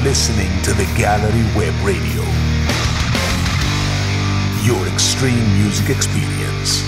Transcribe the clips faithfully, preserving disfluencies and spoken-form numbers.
listening to the Gallery Web Radio, your extreme music experience.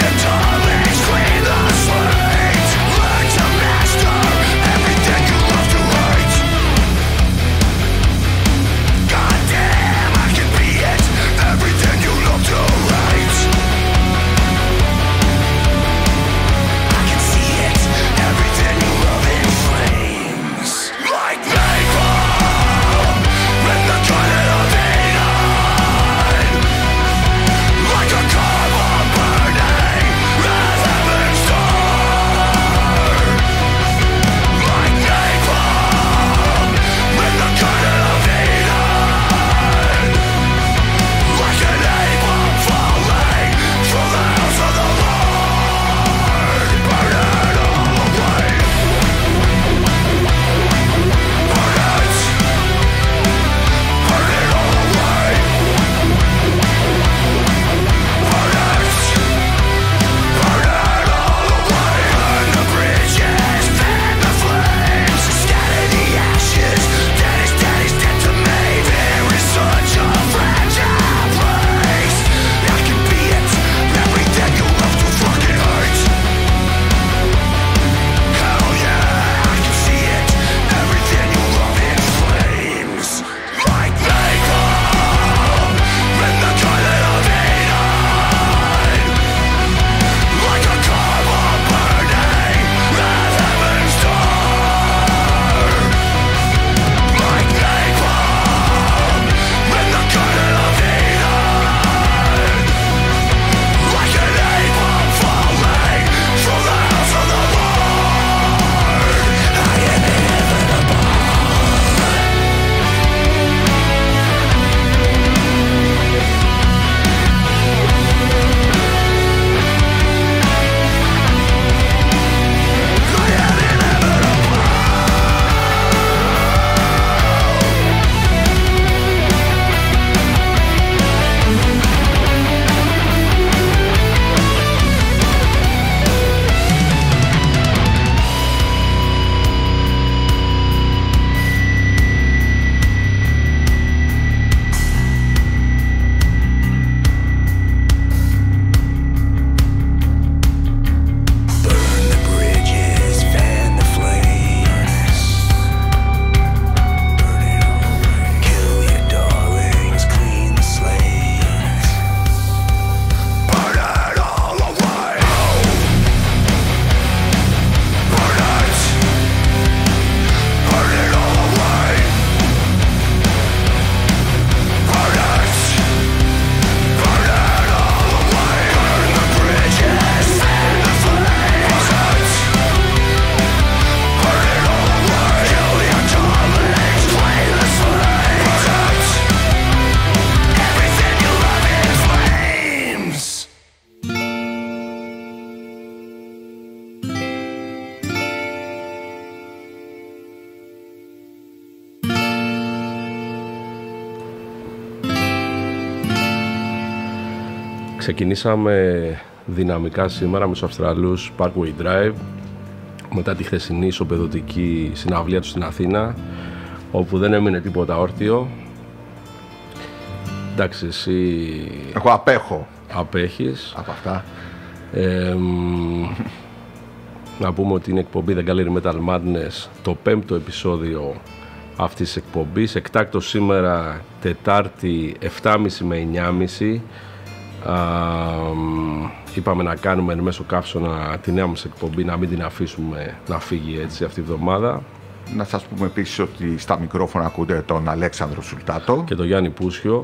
Learn to master everything you love to Ξεκινήσαμε δυναμικά σήμερα με τους Αυστραλούς Parkway Drive μετά τη χθεσινή ισοπεδωτική συναυλία του στην Αθήνα, όπου δεν έμεινε τίποτα όρθιο. Εντάξει, εσύ... Εγώ απέχω. Απέχεις. Από αυτά. Ε, να πούμε ότι είναι εκπομπή The Gallery Metal Madness, το πέμπτο επεισόδιο αυτής της εκπομπής. Εκτάκτο σήμερα Τετάρτη επτά και μισή με εννιά και μισή. Α, είπαμε να κάνουμε εν μέσω καύσωνα τη νέα μας εκπομπή, να μην την αφήσουμε να φύγει έτσι αυτή τη βδομάδα. Να σας πούμε επίσης ότι στα μικρόφωνα ακούτε τον Αλέξανδρο Σουλτάτο και τον Γιάννη Πούσιο.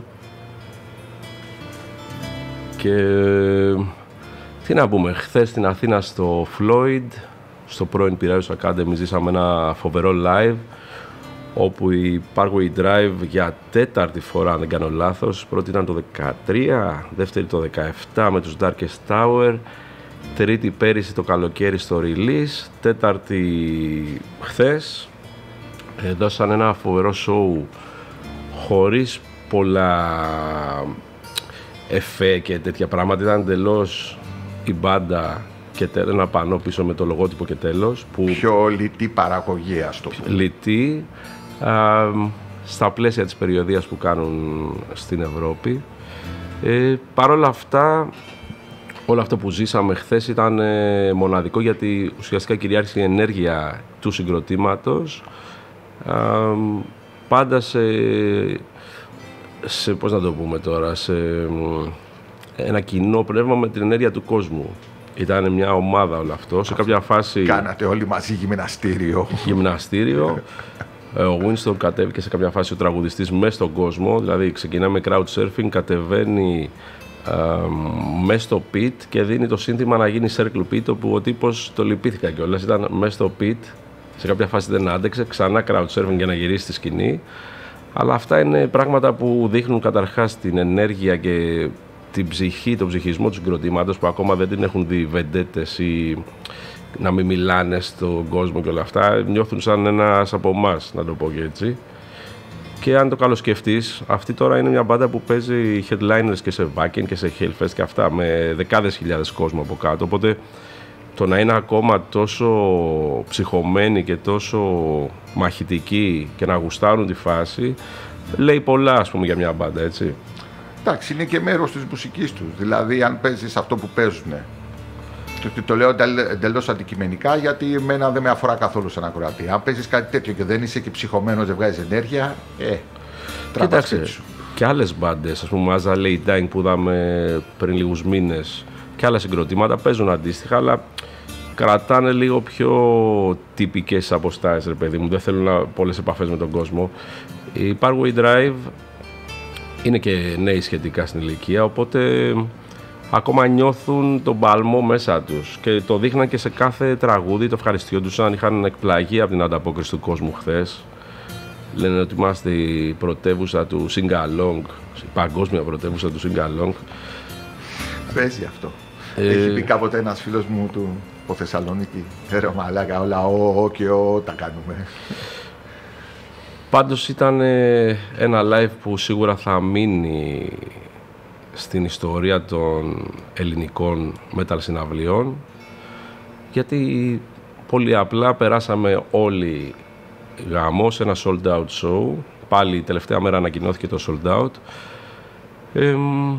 Και τι να πούμε, χθες στην Αθήνα στο Floyd, στο πρώην Piraeus Academy, ζήσαμε ένα φοβερό live, όπου η Parkway Drive για τέταρτη φορά, αν δεν κάνω λάθος, πρώτη ήταν το δεκατρία, δεύτερη το δεκαεπτά με τους Darkest Tower, τρίτη πέρυσι το καλοκαίρι στο release, τέταρτη χθες. Ε, δώσαν ένα φοβερό show χωρίς πολλά εφέ και τέτοια πράγματα. Ήταν εντελώς η μπάντα και ένα πανό πίσω με το λογότυπο και τέλος. Που πιο λιτή παραγωγή, ας το πούμε. Λιτή, α, στα πλαίσια της περιοδίας που κάνουν στην Ευρώπη. Ε, Παρ' όλα αυτά, όλο αυτό που ζήσαμε χθες ήταν ε, μοναδικό, γιατί ουσιαστικά κυριάρχησε η ενέργεια του συγκροτήματος, α, πάντα σε, σε, πώς να το πούμε τώρα, σε ένα κοινό πνεύμα με την ενέργεια του κόσμου. Ήταν μια ομάδα όλο αυτό. Σε κάποια φάση... Κάνατε όλοι μαζί γυμναστήριο. Γυμναστήριο. Ο Winston κατέβηκε σε κάποια φάση ο τραγουδιστής μέσα στον κόσμο. Δηλαδή ξεκινάει με crowd surfing, κατεβαίνει ε, μέσα στο pit και δίνει το σύνθημα να γίνει circle pit, όπου ο τύπος το λυπήθηκα κιόλας. Ήταν μέσα στο pit. Σε κάποια φάση δεν άντεξε. Ξανά crowd surfing για να γυρίσει στη σκηνή. Αλλά αυτά είναι πράγματα που δείχνουν καταρχάς την ενέργεια και την ψυχή, τον ψυχισμό του συγκροτήματος, που ακόμα δεν την έχουν δει βεντέτες ή να μην μιλάνε στον κόσμο και όλα αυτά. Νιώθουν σαν ένας από εμάς, να το πω και έτσι. Και αν το καλοσκεφτείς, αυτή τώρα είναι μια μπάντα που παίζει headliners και σε Wacken και σε Hellfest και αυτά, με δεκάδες χιλιάδες κόσμο από κάτω. Οπότε το να είναι ακόμα τόσο ψυχωμένοι και τόσο μαχητικοί και να γουστάρουν τη φάση, λέει πολλά, ας πούμε, για μια μπάντα, έτσι. Εντάξει, είναι και μέρος της μουσικής τους. Δηλαδή, αν παίζεις αυτό που παίζουν. Το, το λέω εντελώς αντικειμενικά, γιατί εμένα δεν με αφορά καθόλου σαν ακροατή. Αν παίζεις κάτι τέτοιο και δεν είσαι και ψυχωμένος, δεν βγάζεις ενέργεια, ε, τραβάς σου. Και άλλες μπάντες, ας πούμε, As I Lay Dying που είδαμε πριν λίγους μήνες, και άλλα συγκροτήματα παίζουν αντίστοιχα, αλλά κρατάνε λίγο πιο τυπικές αποστάσεις, ρε παιδί μου. Δεν θέλουν πολλές επαφές με τον κόσμο. Η Parkway Drive είναι και νέοι σχετικά στην ηλικία, οπότε ακόμα νιώθουν τον παλμό μέσα τους και το δείχναν και σε κάθε τραγούδι. Το ευχαριστιόντουσαν, είχαν εκπλαγεί από την ανταπόκριση του κόσμου χθες. Λένε ότι είμαστε η πρωτεύουσα του sing-along, η παγκόσμια πρωτεύουσα του sing-along. Παίζει αυτό. Ε... Έχει πει κάποτε ένας φίλος μου του από Θεσσαλονίκη, ρε μαλάκα, όλα ο, ο και ο τα κάνουμε. Πάντως ήταν ένα live που σίγουρα θα μείνει στην ιστορία των ελληνικών metal συναυλιών, γιατί πολύ απλά περάσαμε όλοι γαμό σε ένα sold out show. Πάλι η τελευταία μέρα ανακοινώθηκε το sold out. Ε,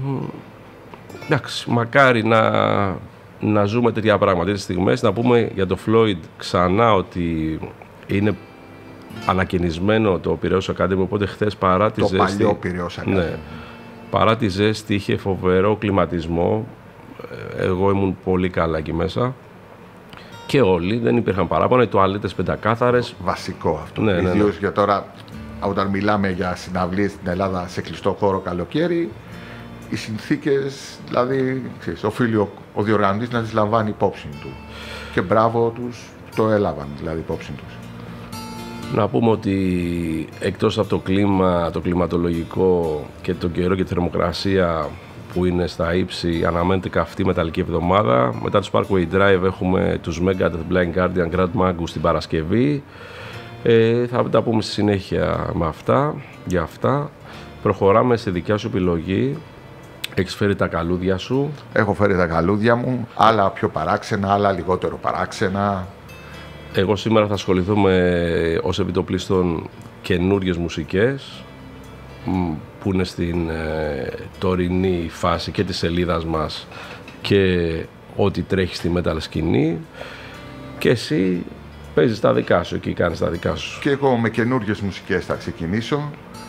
εντάξει, μακάρι να, να ζούμε τέτοια πράγματα, τέτοιες στιγμές. Να πούμε για το Floyd ξανά ότι είναι ανακαινισμένο το Piraeus Academy, οπότε χθες παρά τη το ζέστη... Το παλιό Piraeus Academy. Ναι, παρά τη ζέστη είχε φοβερό κλιματισμό. Εγώ ήμουν πολύ καλά εκεί μέσα. Και όλοι, δεν υπήρχαν παράπονα, οι τουαλέτες πεντακάθαρες. Βασικό αυτό. Ναι, ναι, Ιδίως ναι. για τώρα, όταν μιλάμε για συναυλίες στην Ελλάδα σε κλειστό χώρο καλοκαίρι, οι συνθήκες, δηλαδή, ξέρεις, οφείλει ο, ο διοργανωτής να τις λαμβάνει υπόψη του. Και μπράβο τους, το έλαβαν δηλαδή υπόψη τους. Να πούμε ότι εκτός από το κλίμα, το κλιματολογικό και τον καιρό και τη θερμοκρασία που είναι στα ύψη, αναμένεται καυτή μεταλλική εβδομάδα. Μετά τους Parkway Drive έχουμε τους Megadeth, Blind Guardian, Grand Magus την Παρασκευή. Ε, θα τα πούμε στη συνέχεια με αυτά, για αυτά. Προχωράμε σε δικιά σου επιλογή. Έχεις φέρει τα καλούδια σου. Έχω φέρει τα καλούδια μου, άλλα πιο παράξενα, άλλα λιγότερο παράξενα. Εγώ σήμερα θα ασχοληθώ με, ως επιτοπλίστων, καινούριες μουσικές που είναι στην ε, τωρινή φάση και της σελίδας μας και ό,τι τρέχει στη metal σκηνή, και εσύ παίζεις τα δικά σου και κάνεις τα δικά σου. Και εγώ με καινούριες μουσικές θα ξεκινήσω.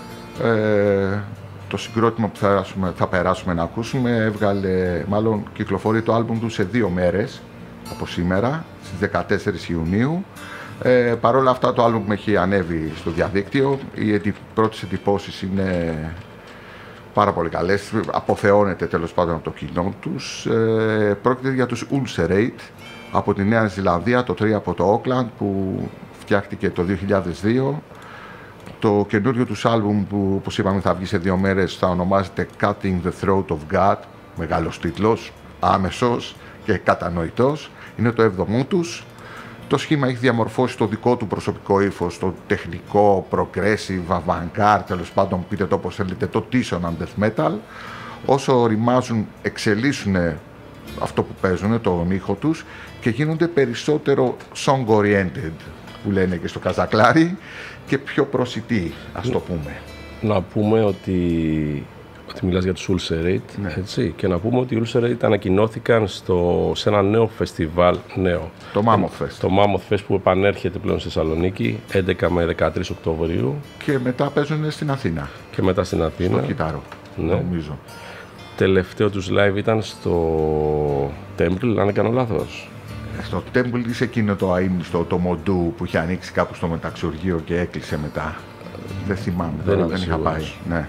Ε, το συγκρότημα που θα, θα περάσουμε να ακούσουμε έβγαλε, μάλλον κυκλοφορεί το άλμπουμ του σε δύο μέρες από σήμερα, στις δεκατέσσερις Ιουνίου. Ε, Παρ' όλα αυτά το άλμπουμ έχει ανέβει στο διαδίκτυο. Οι πρώτες εντυπώσεις είναι πάρα πολύ καλές. Αποθεώνεται τέλος πάντων από το κοινό τους. Ε, πρόκειται για τους Ulcerate από τη Νέα Ζηλανδία, το τρία από το Auckland, που φτιάχτηκε το δύο χιλιάδες δύο. Το καινούριο τους άλμπουμ, που όπως είπαμε θα βγει σε δύο μέρες, θα ονομάζεται Cutting the Throat of God. Μεγάλος τίτλος, άμεσος και κατανοητός. Είναι το έβδομο τους. Το σχήμα έχει διαμορφώσει το δικό του προσωπικό ύφος, το τεχνικό, progressive, avant-garde, τέλος πάντων πείτε το όπως θέλετε, το dissonant death metal. Όσο ρημάζουν, εξελίσσουν αυτό που παίζουν, τον ήχο τους, και γίνονται περισσότερο song-oriented, που λένε και στο καζακλάρι, και πιο προσιτοί, ας το πούμε. Να πούμε ότι, ότι μιλάς για τους Ulcerate, ναι. έτσι, και να πούμε ότι οι Ulcerate ανακοινώθηκαν στο, σε ένα νέο φεστιβάλ, νέο. Το Mammoth Fest. Το Mammoth Fest που επανέρχεται πλέον στη Θεσσαλονίκη, έντεκα με δεκατρείς Οκτωβρίου. Και μετά παίζουν στην Αθήνα. Και μετά στην Αθήνα. Στο Κιτάρο, ναι. νομίζω. Τελευταίο τους live ήταν στο Temple, αν δεν κάνω λάθος. Στο Temple είσαι εκείνο το αείμνηστο, το Μοντού που είχε ανοίξει κάπου στο μεταξουργείο και έκλεισε μετά. Δεν θυμάμαι, δεν, δεν, δεν είχα πάει. Ναι.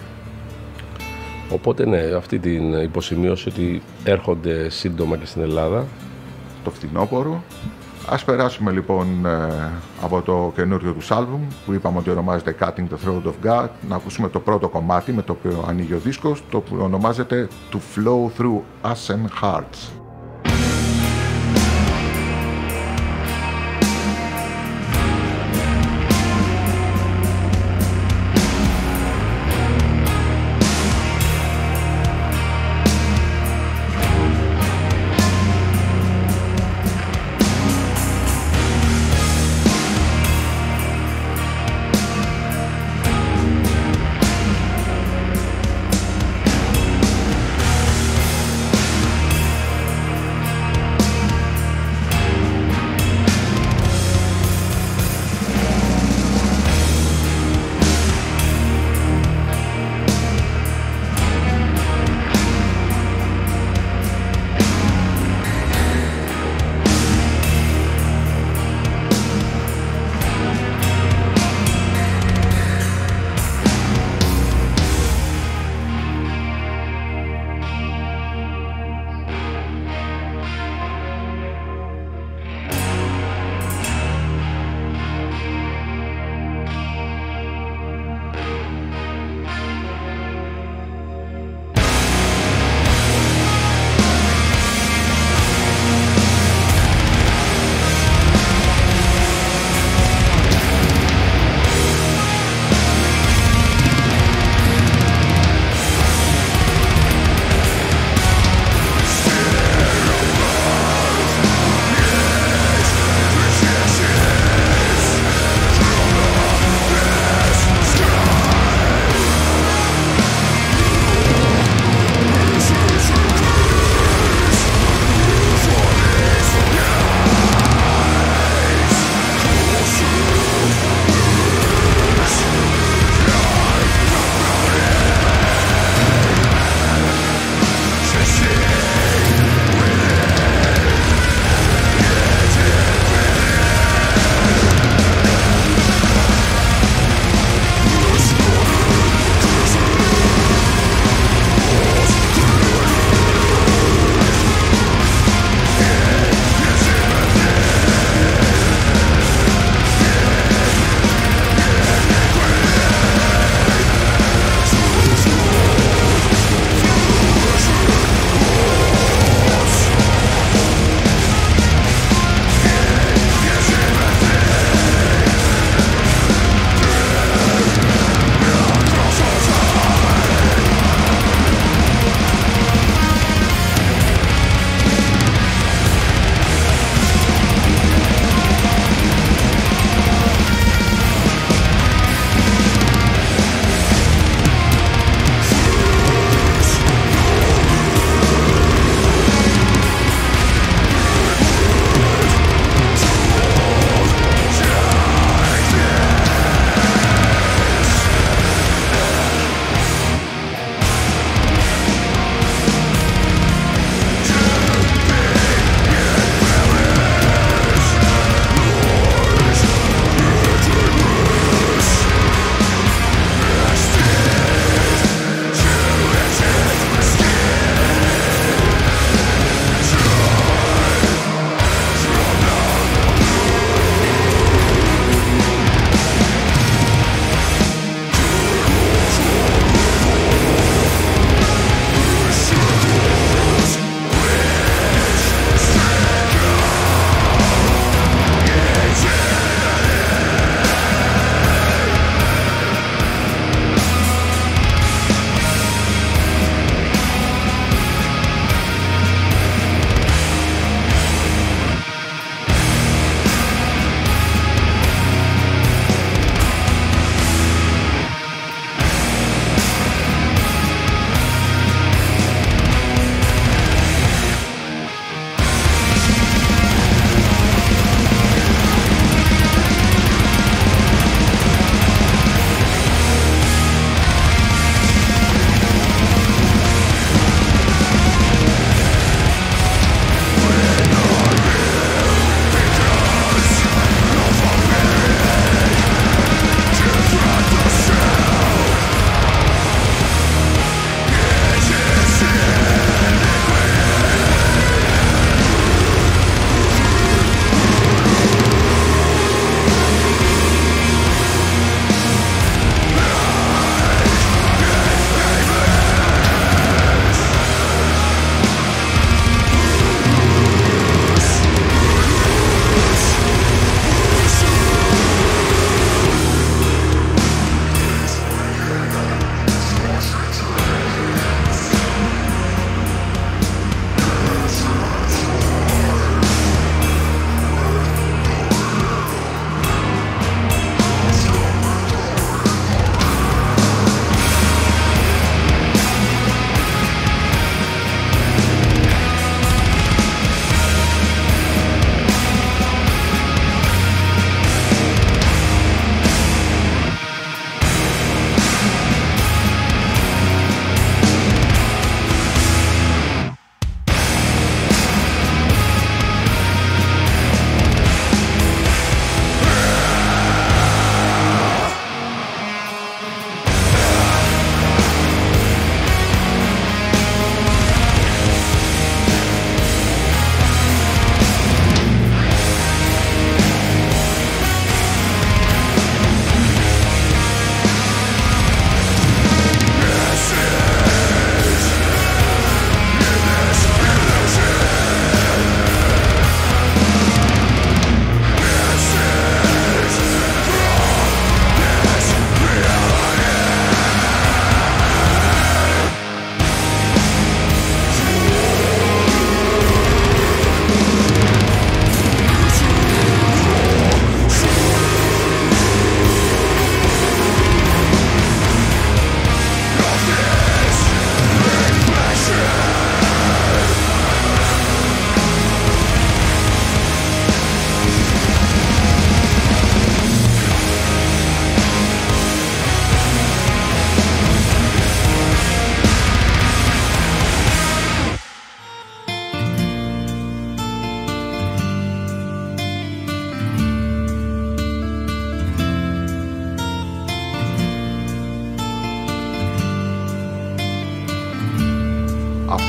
Οπότε ναι, αυτή την υποσημείωση ότι έρχονται σύντομα και στην Ελλάδα. Το φθινόπωρο. Ας περάσουμε λοιπόν από το καινούριο τους άλμπουμ που είπαμε ότι ονομάζεται Cutting the Throat of God, να ακούσουμε το πρώτο κομμάτι με το οποίο ανοίγει ο δίσκος, το οποίο ονομάζεται To Flow Through Ashen Hearts.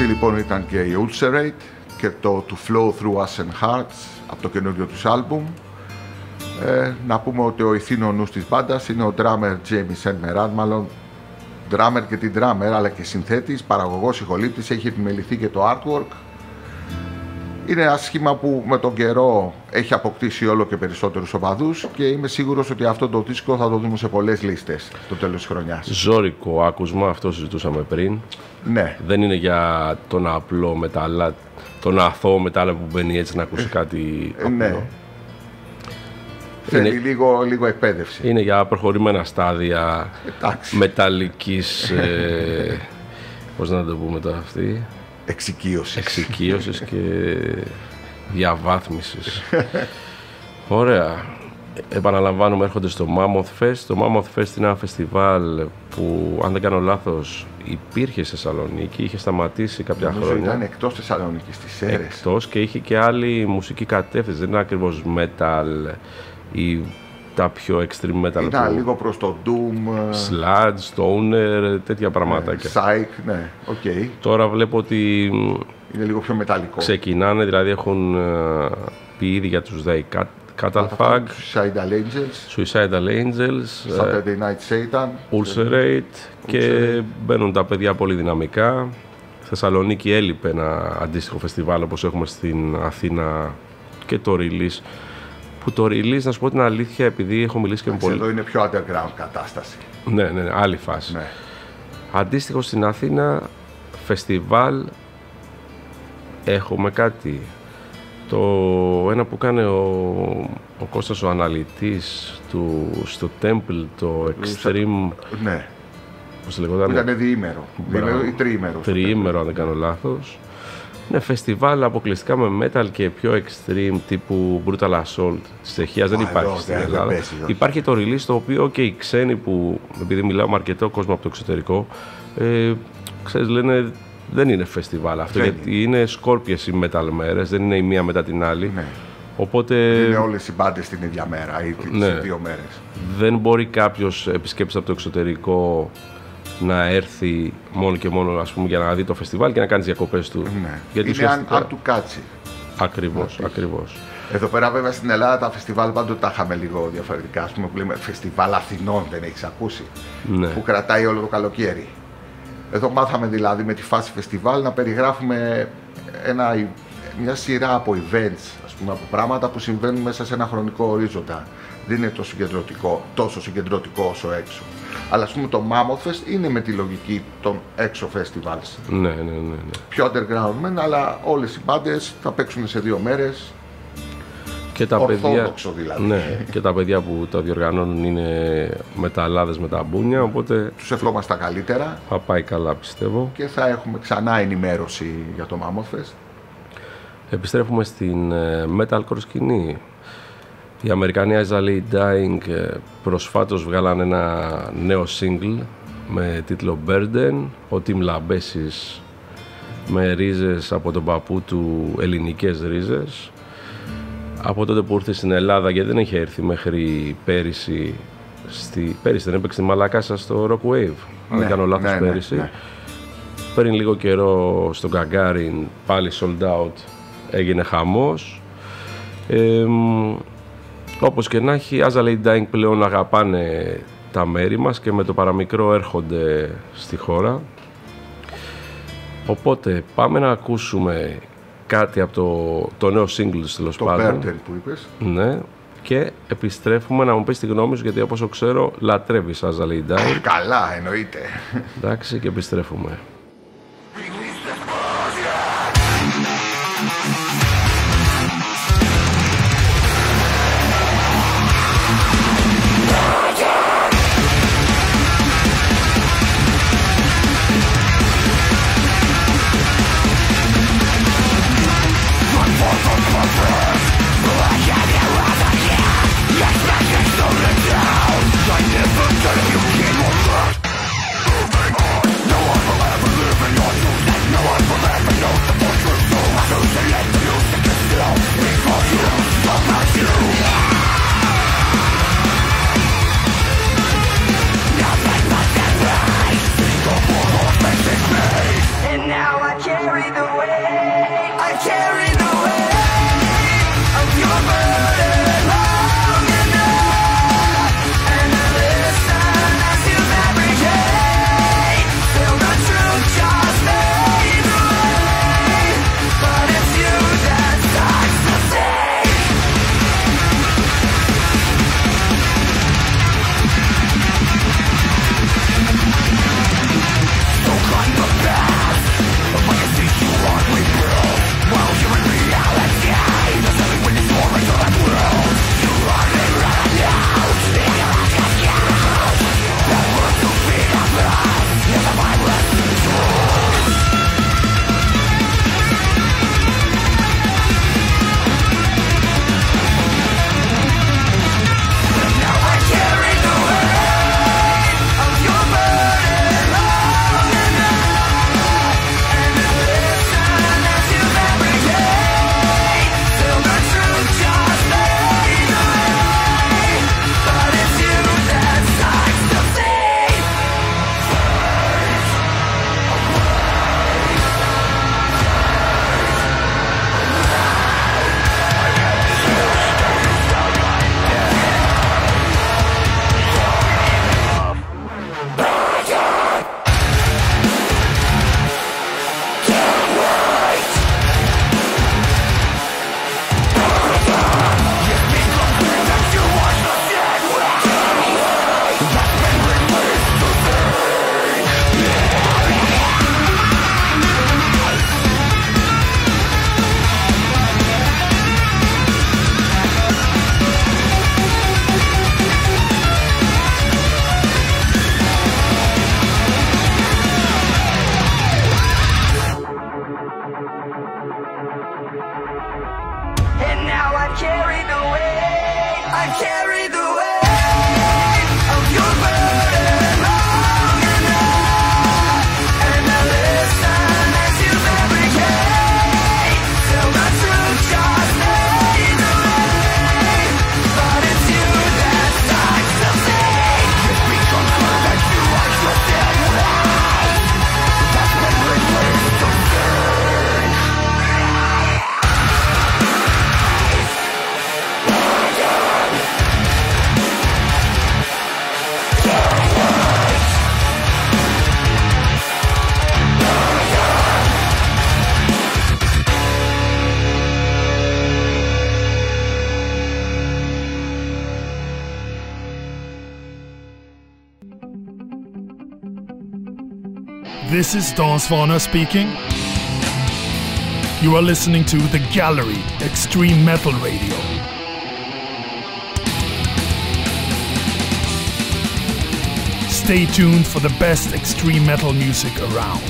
λοιπόν ήταν και η Ulcerate και το To Flow Through Us and Hearts από το καινούριο τους άλμπουμ. Ε, να πούμε ότι ο ηθήνο νους της μπάντας είναι ο drummer Jamie Saint Merad, μάλλον drummer και την drummer, αλλά και συνθέτης, παραγωγός, ηχολήπτης, έχει επιμεληθεί και το artwork. Είναι ένα σχήμα που με τον καιρό έχει αποκτήσει όλο και περισσότερους οπαδούς και είμαι σίγουρος ότι αυτό το δίσκο θα το δούμε σε πολλές λίστες το τέλος της χρονιάς. Ζώρικο άκουσμα, αυτό συζητούσαμε πριν. Ναι. Δεν είναι για τον απλό μετάλλα, τον αθώο μετάλλα που μπαίνει έτσι να ακούσει κάτι απλό. Ναι. Θέλει Είναι... λίγο, λίγο εκπαίδευση. Είναι για προχωρημένα στάδια Εντάξει. μεταλλικής, ε, πώς να το πούμε τώρα αυτή, Εξοικείωσης. εξοικείωσης και διαβάθμισης. Ωραία. Επαναλαμβάνουμε, έρχονται στο Mammoth Fest. Το Mammoth Fest είναι ένα φεστιβάλ που, αν δεν κάνω λάθος, υπήρχε στη Θεσσαλονίκη, είχε σταματήσει κάποια Νομίζω χρόνια. ήταν εκτός Θεσσαλονίκης, στις Σέρρες. Εκτός, και είχε και άλλη μουσική κατεύθυνση. Δεν είναι ακριβώς metal ή τα πιο extreme metal. Ήταν που... λίγο προς το Doom, Sludge, Stoner, τέτοια πραγματάκια. Psych, ναι, οκ. Okay. Τώρα βλέπω ότι Είναι λίγο πιο μεταλλικό. ξεκινάνε, δηλαδή έχουν uh, πει ήδη για τους They Cattle Fag, Suicidal Angels, Suicidal Angels, Saturday Night Satan, Ulcerate, και μπαίνουν τα παιδιά πολύ δυναμικά. Θεσσαλονίκη έλειπε ένα αντίστοιχο φεστιβάλ όπως έχουμε στην Αθήνα και το release. Που το release, να σου πω την αλήθεια, επειδή έχω μιλήσει και με πολύ. Εδώ είναι πιο underground κατάσταση. Ναι, ναι, ναι, άλλη φάση. Ναι. Αντίστοιχο στην Αθήνα, φεστιβάλ, έχουμε κάτι. Το ένα που κάνει ο, ο Κώστας ο αναλυτής του, στο Temple, το Extreme. Ναι. Πώς λεγόταν. Ήταν διήμερο. Διήμερο ή τριήμερο. Τριήμερο, αν δεν κάνω λάθος. Είναι φεστιβάλ αποκλειστικά με metal και πιο extreme τύπου Brutal Assault της Τσεχίας. Δεν υπάρχει εδώ, στην δεν Ελλάδα. πέσει, Υπάρχει το release, το οποίο και οι ξένοι που, επειδή μιλάω με αρκετό κόσμο από το εξωτερικό, ε, ξέρεις, λένε δεν είναι φεστιβάλ αυτό, Δεν γιατί είναι σκόρπιες οι metal μέρες, δεν είναι η μία μετά την άλλη. Ναι. Οπότε Είναι όλες οι μπάντες την ίδια μέρα ή τις ναι. δύο μέρες. Δεν μπορεί κάποιος επισκέπτης από το εξωτερικό να έρθει μόνο και μόνο, ας πούμε, για να δει το φεστιβάλ και να κάνει τις διακοπές του. Ναι. Γιατί είναι αν, ουσιαστικά... αν του κάτσει. Ακριβώς, ακριβώς. Εδώ πέρα βέβαια στην Ελλάδα τα φεστιβάλ πάντοτε τα είχαμε λίγο διαφορετικά. Ας πούμε που λέμε φεστιβάλ Αθηνών, δεν έχεις ακούσει. Ναι. Που κρατάει όλο το καλοκαίρι. Εδώ μάθαμε δηλαδή με τη φάση φεστιβάλ να περιγράφουμε ένα, μια σειρά από events, ας πούμε, από πράγματα που συμβαίνουν μέσα σε ένα χρονικό ορίζοντα. Δεν είναι τόσο συγκεντρωτικό, τόσο συγκεντρωτικό όσο έξω. Αλλά ας πούμε το Mammoth Fest είναι με τη λογική των έξω festivals. Ναι, ναι, ναι, ναι. Πιο underground μεν, αλλά όλες οι μπάντες θα παίξουν σε δύο μέρες. Και τα Ορθόδοξο παιδιά, δηλαδή. ναι, και τα παιδιά που τα διοργανώνουν είναι μεταλλάδες με τα μπούνια, οπότε Τους ευχόμαστε τα καλύτερα θα πάει καλά, πιστεύω. και θα έχουμε ξανά ενημέρωση για το Mammoth Fest. Επιστρέφουμε στην ε, metalcore σκηνή. Οι Αμερικανοί Azalea Dying ε, προσφάτως βγάλαν ένα νέο single με τίτλο Burden. Ο Tim Lambesis με ρίζες από τον παππού του, ελληνικές ρίζες. Από τότε που ήρθε στην Ελλάδα, γιατί δεν είχε έρθει μέχρι πέρυσι, στη... πέρυσι δεν έπαιξε στη Μαλακάσα στο Rock Wave, αν δεν κάνω λάθος, ναι, πέρυσι. ναι, ναι. Πριν λίγο καιρό στο Gagarin, πάλι sold out, έγινε χαμός. Ε, όπως και να έχει, Azalea Dying πλέον αγαπάνε τα μέρη μας και με το παραμικρό έρχονται στη χώρα. Οπότε πάμε να ακούσουμε κάτι από το, το νέο single τέλος πάντων. Το Burden που είπες. Ναι. Και επιστρέφουμε να μου πεις τη γνώμη σου, γιατί όπως ξέρω λατρεύεις Azalea Dying. Καλά, εννοείται. Εντάξει, και επιστρέφουμε. No one will ever This is Don Svanö speaking. You are listening to The Gallery Extreme Metal Radio. Stay tuned for the best extreme metal music around.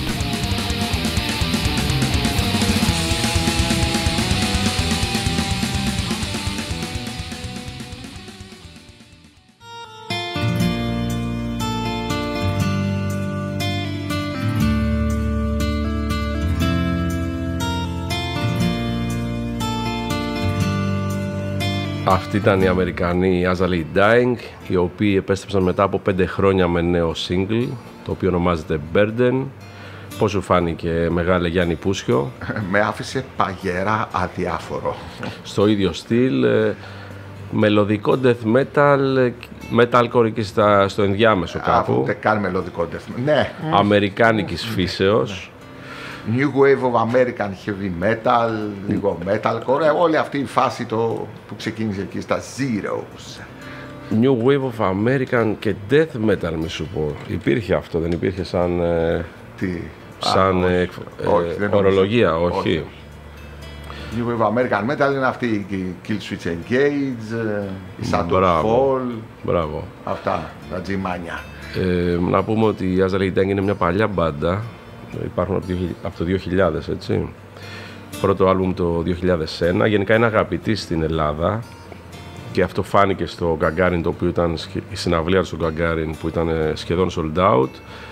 Αυτοί ήταν οι Αμερικανοί Azalea Dying, οι οποίοι επέστρεψαν μετά από πέντε χρόνια με νέο single, το οποίο ονομάζεται Burden. Πώς σου φάνηκε, μεγάλε Γιάννη Πούσιο? Με άφησε παγερά αδιάφορο. Στο ίδιο στυλ, μελωδικό death metal, metalcore και στο ενδιάμεσο κάπου. Α, ούτε καν μελωδικό death metal. Ναι. Αμερικάνικης φύσεως. New Wave of American Heavy Metal, λίγο Metalcore, όλη αυτή η φάση το, που ξεκίνησε εκεί στα Zeros. New Wave of American και Death Metal, μη σου πω. Υπήρχε αυτό, δεν υπήρχε σαν, Τι? σαν Α, ε, όχι, ε, δεν ορολογία, νομίζω. όχι. New Wave of American Metal είναι αυτή η Kill Switch Engage, η Saturn Μπράβο. Fall, Μπράβο. αυτά τα τζιμάνια. Ε, να πούμε ότι η Azalea Dying είναι μια παλιά μπάντα. Υπάρχουν από το δύο χιλιάδες, έτσι. Πρώτο άλμπουμ το δύο χιλιάδες ένα. Γενικά είναι αγαπητή στην Ελλάδα και αυτό φάνηκε στο Gagarin, το οποίο ήταν η συναυλία στο Gagarin, που ήταν σχεδόν sold out.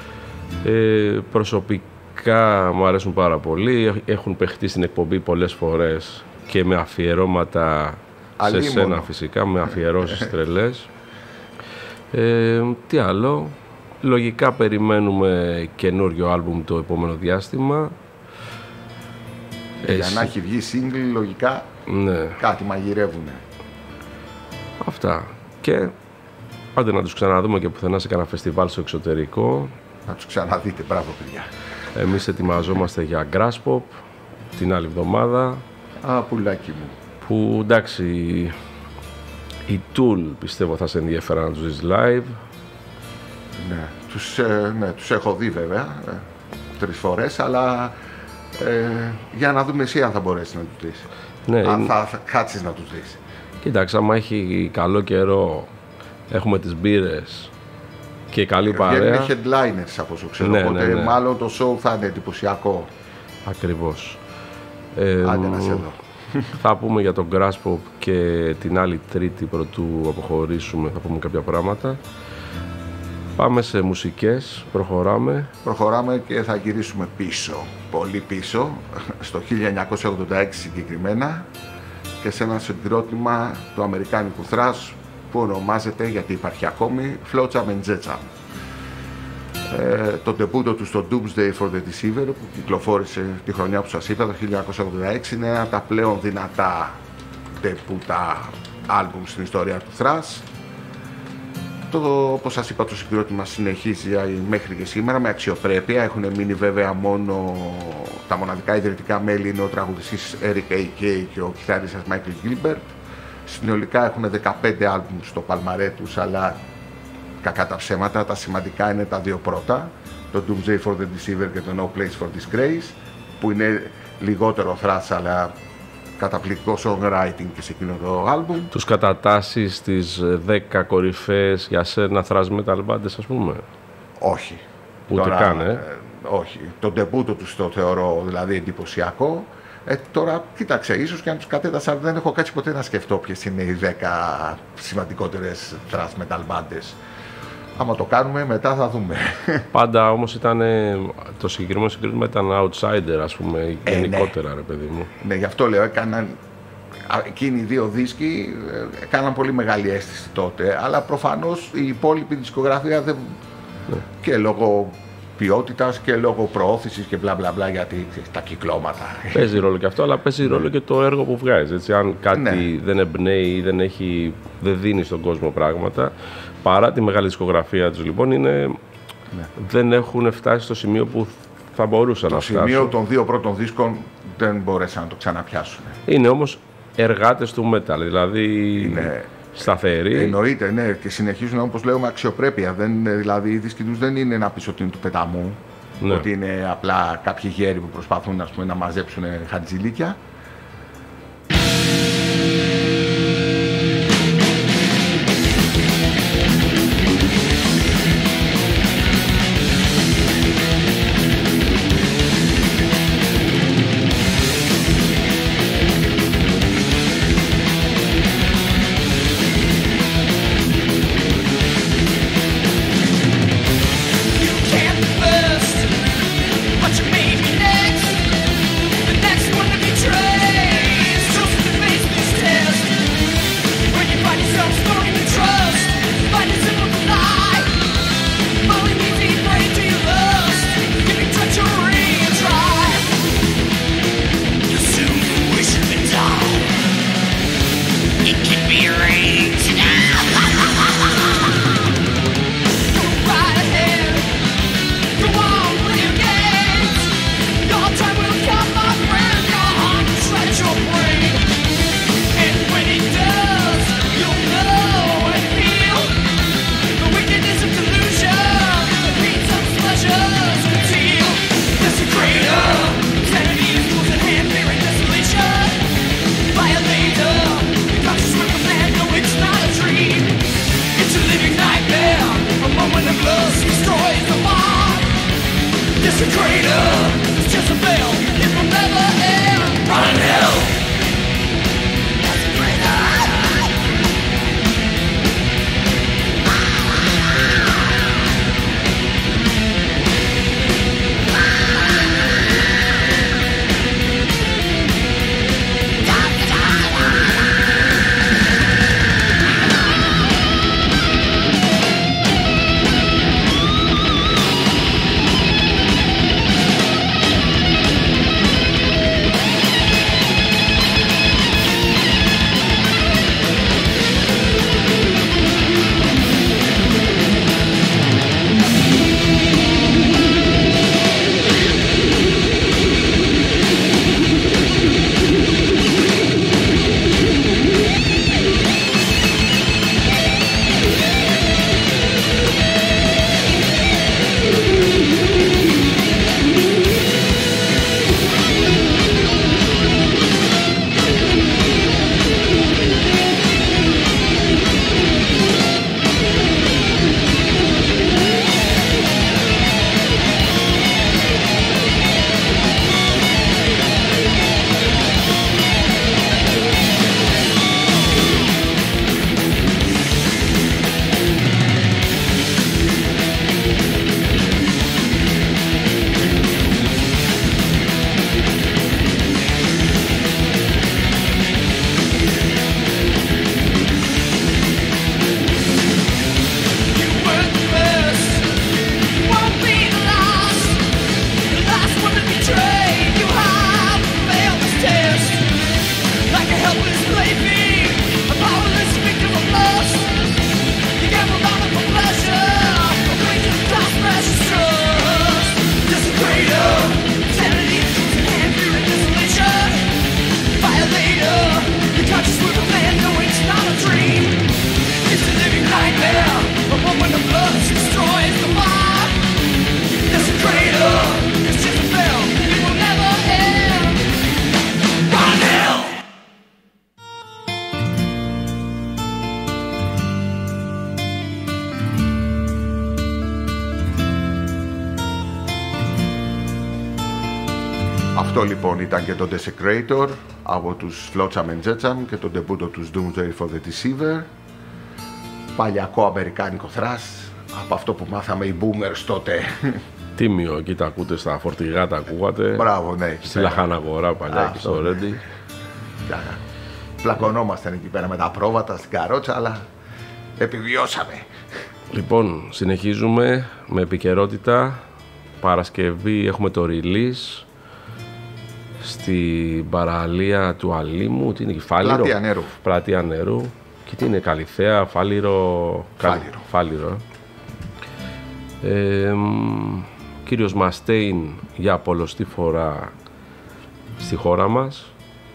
Ε, προσωπικά μου αρέσουν πάρα πολύ. Έχουν παιχτεί στην εκπομπή πολλές φορές και με αφιερώματα σε σένα φυσικά, με αφιερώσεις τρελές. Ε, τι άλλο? Λογικά περιμένουμε καινούριο άλμπουμ το επόμενο διάστημα. Για Εσύ... να έχει βγει single, λογικά ναι. κάτι μαγειρεύουνε. Αυτά. Και άντε να τους ξαναδούμε και πουθενά σε κανένα φεστιβάλ στο εξωτερικό. Να τους ξαναδείτε, μπράβο παιδιά. Εμείς ετοιμαζόμαστε για Grass Pop την άλλη εβδομάδα. Α, πουλάκι μου. Που εντάξει, η Tool πιστεύω θα σε ενδιαφέρει να τους δεις live. Ναι, τους, ε, ναι, τους έχω δει βέβαια ε, τρεις φορές, αλλά ε, για να δούμε εσύ αν θα μπορέσεις να τους δεις. Ναι, αν είναι... θα, θα κάτσεις να τους δεις. Κοίταξε, άμα έχει καλό καιρό, έχουμε τις μπύρες και καλή παρέα. Είναι headliners από όσο ξέρω, ναι, οπότε ναι, ναι. μάλλον το show θα είναι εντυπωσιακό. Ακριβώς. Ε, Άντε να σε δω. Θα πούμε για τον Grass Pop και την άλλη Τρίτη πρωτού αποχωρήσουμε, θα πούμε κάποια πράγματα. Πάμε σε μουσικές, προχωράμε. Προχωράμε και θα γυρίσουμε πίσω, πολύ πίσω, στο χίλια εννιακόσια ογδόντα έξι συγκεκριμένα και σε ένα συγκρότημα του αμερικάνικου thrash που ονομάζεται, γιατί υπάρχει ακόμη, Flotsam and Jetsam. Ε, το ντεμπούτο του στο Doomsday for the Deceiver που κυκλοφόρησε τη χρονιά που σας είπα, το χίλια εννιακόσια ογδόντα έξι, είναι ένα από τα πλέον δυνατά ντεμπούτα άλμπουμ στην ιστορία του thrash. Το, όπως σας είπα, το συγκρότημα συνεχίζει μέχρι και σήμερα με αξιοπρέπεια. Έχουν μείνει βέβαια μόνο τα μοναδικά ιδρυτικά μέλη, είναι ο τραγουδιστής Eric έι κέι και ο κιθαρίστας Michael Gilbert. Συνολικά έχουν δεκαπέντε άλμπουμ στο παλμαρέ τους, αλλά κακά τα ψέματα, τα σημαντικά είναι τα δύο πρώτα, το Doomsday for the Deceiver και το No Place for Disgrace, που είναι λιγότερο thrash αλλά καταπληκτικό songwriting και σε εκείνο το άλμπουμ. Τους κατατάσσεις στις δέκα κορυφαίες για σένα thrash metal μπάντες, ας πούμε? Όχι. Ούτε τώρα, καν, ε. ε, όχι. Το ντεμπούτο τους το θεωρώ δηλαδή εντυπωσιακό. Ε, τώρα, κοίταξε, ίσως και αν τους κατέτασα, δεν έχω κάτσει ποτέ να σκεφτώ ποιες είναι οι δέκα σημαντικότερες thrash metal μπάντες. Άμα το κάνουμε, μετά θα δούμε. Πάντα όμως ήταν, το συγκεκριμένο συγκρότημα ήταν outsider, ας πούμε, ε, γενικότερα, ναι. Ρε παιδί μου. Ναι, γι' αυτό λέω, έκαναν, εκείνοι οι δύο δίσκοι έκαναν πολύ μεγάλη αίσθηση τότε, αλλά προφανώς η υπόλοιπη δισκογραφία δεν... Ναι. Και λόγω ποιότητας και λόγω προώθησης και μπλα μπλα μπλα, γιατί τα κυκλώματα. Παίζει ρόλο και αυτό, αλλά παίζει ναι. ρόλο και το έργο που βγάζει. Έτσι, αν κάτι ναι. δεν εμπνέει ή δεν, έχει, δεν δίνει στον κόσμο πράγματα, παρά τη μεγάλη δισκογραφία τους, λοιπόν, είναι, ναι. δεν έχουν φτάσει στο σημείο που θα μπορούσαν το να φτάσουν. Το σημείο των δύο πρώτων δίσκων δεν μπορέσαν να το ξαναπιάσουν. Είναι όμως εργάτες του metal, δηλαδή είναι... σταθεροί. Εννοείται, ναι, και συνεχίζουν όπως λέω με αξιοπρέπεια. Δεν, δηλαδή οι δίσκοι τους δεν είναι ένα πισωτήν του πεταμού. Ναι. Ότι είναι απλά κάποιοι γέροι που προσπαθούν, ας πούμε, να μαζέψουν χατζηλίκια. Αυτό λοιπόν ήταν και το Desecrator από τους Flotsam and Jetsam και το ντεμπούτο τους Doomsday for the Deceiver. Παλιακό αμερικάνικο thrash, από αυτό που μάθαμε οι boomers τότε. Τίμιο, εκεί τα ακούτε στα φορτηγά, τα ακούγατε. Μπράβο, ναι. Στη Λαχαναγορά παλιά και στο Ρέντι. Πλακωνόμασταν εκεί πέρα με τα πρόβατα στην καρότσα, αλλά επιβιώσαμε. Λοιπόν, συνεχίζουμε με επικαιρότητα. Παρασκευή έχουμε το release στην παραλία του Αλήμου. Τι είναι η Φάληρο. Πλατεία Νερού. Πλατεία Νερού. Και τι είναι, Καλιθέα, Φάληρο. Φάληρο. Φάληρο. Ε, κύριος Μαστέιν για πολλωστή φορά στη χώρα μας.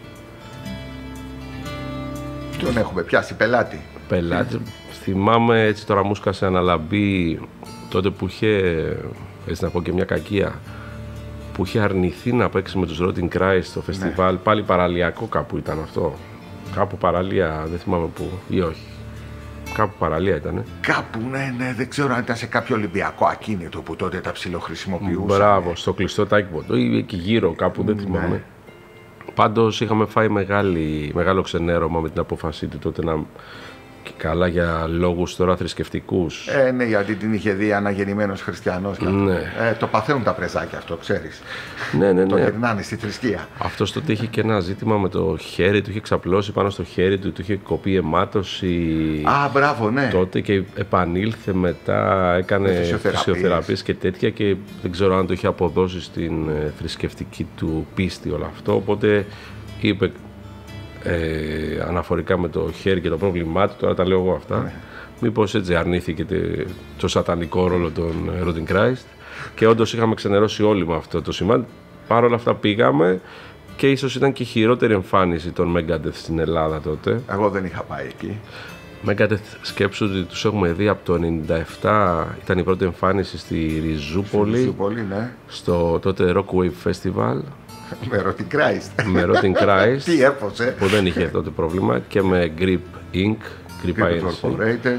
Τον έχουμε πιάσει πελάτη. Πελάτη. Θυμάμαι, έτσι τώρα μου σκάσε αναλαμπή τότε που είχε έτσι να πω και μια κακία, που είχε αρνηθεί να παίξει με τους Rotting Christ στο φεστιβάλ, ναι. Πάλι παραλιακό κάπου ήταν αυτό. Κάπου παραλία, δεν θυμάμαι πού ή όχι. Κάπου παραλία ήταν. Κάπου, ναι, ναι, δεν ξέρω αν ήταν σε κάποιο Ολυμπιακό ακίνητο που τότε τα ψιλοχρησιμοποιούσαν. Μπράβο, στο κλειστό Τάκυπο ή εκεί γύρω κάπου, δεν θυμάμαι. Ναι. Πάντως είχαμε φάει μεγάλη, μεγάλο ξενέρωμα με την απόφασή του τότε να... Και καλά για λόγους τώρα θρησκευτικούς. Ε, ναι, γιατί την είχε δει αναγεννημένος χριστιανός. Ναι. Ε, το παθαίνουν τα πρεζάκια αυτό, ξέρεις. Ναι, ναι, ναι. Το γυρνάνε στη θρησκεία. Αυτός τότε είχε και ένα ζήτημα με το χέρι του, είχε ξαπλώσει πάνω στο χέρι του, του είχε κοπεί αιμάτωση. Α, μπράβο, ναι. Τότε και επανήλθε μετά, έκανε φυσιοθεραπείες και τέτοια και δεν ξέρω αν το είχε αποδώσει στην ε, θρησκευτική του πίστη όλο αυτό. Οπότε είπε. Ε, αναφορικά με το χέρι και το πρόβλημά του, τώρα τα λέω εγώ αυτά. Ναι. Μήπως έτσι αρνήθηκε το σατανικό ρόλο των Rotting Christ και όντως είχαμε ξενερώσει όλοι με αυτό το σημάδι. Παρ' όλα αυτά πήγαμε και ίσως ήταν και η χειρότερη εμφάνιση των Megadeth στην Ελλάδα τότε. Εγώ δεν είχα πάει εκεί. Megadeth, σκέψου ότι τους έχουμε δει από το ενενήντα επτά, ήταν η πρώτη εμφάνιση στη Ριζούπολη, στη Ριζούπολη, ναι. Στο τότε Rockwave Festival. Με Rotting Christ. Με Rotting Christ. Τι έπωσε. Που δεν είχε τότε πρόβλημα. Και με Grip Incorporated. Grip Incorporated.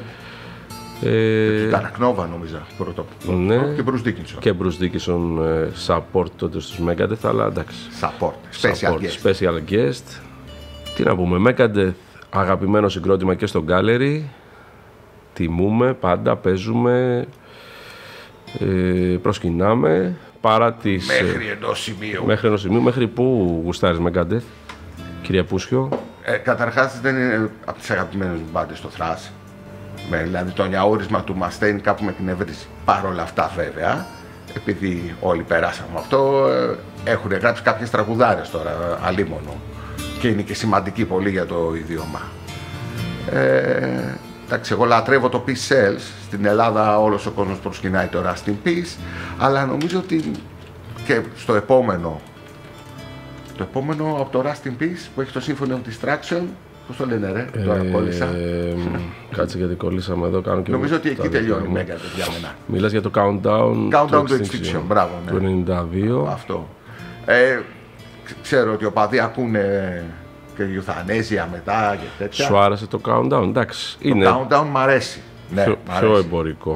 Ε, ήταν Ακνόβα νομίζω. Πρώτο. Ναι. Και Bruce Dickinson. Και Bruce Dickinson support τότε στους Megadeth. Αλλά εντάξει. Support. Special support, guest. Special guest. Τι να πούμε. Megadeth αγαπημένο συγκρότημα και στο Gallery. Τιμούμε πάντα. Παίζουμε. Ε, προσκυνάμε. Παρά τις, μέχρι ενός σημείου. Μέχρι ενός σημείου. Μέχρι πού γουστάρεις Megadeth, κυρία Πούσιο? Ε, καταρχάς δεν είναι από τις αγαπημένες μου μπάντες στο thrash. Με, δηλαδή το νιαούρισμα του Mustaine κάπου με την έβριση. Παρ' όλα αυτά βέβαια, επειδή όλοι περάσαμε αυτό, έχουν γράψει κάποιες τραγουδάρες τώρα, αλίμονο. Και είναι και σημαντική πολύ για το ιδιώμα. Ε, εντάξει, εγώ λατρεύω το Peace Sells. Στην Ελλάδα όλος ο κόσμος προσκυνάει το Rust in Peace. Αλλά νομίζω ότι και στο επόμενο, το επόμενο από το Rust in Peace που έχει το Symphony of Destruction, πώς το λένε ρε, ε, τώρα κόλλησα. Ε, κάτσε γιατί κολλήσαμε εδώ, κάνω και νομίζω ότι εκεί τελειώνει η Megadeth για μένα. Μιλάς για το Countdown, countdown to Extinction, μπράβο, ναι. Του ενενήντα δύο. Αυτό. Ε, ξέρω ότι οι οπαδοί ακούνε και Euthanasia μετά και τέτοια. Σου άρεσε το Countdown, εντάξει. Το είναι... Countdown μ' αρέσει. Ναι, πιο, μ' αρέσει. Πιο εμπορικό.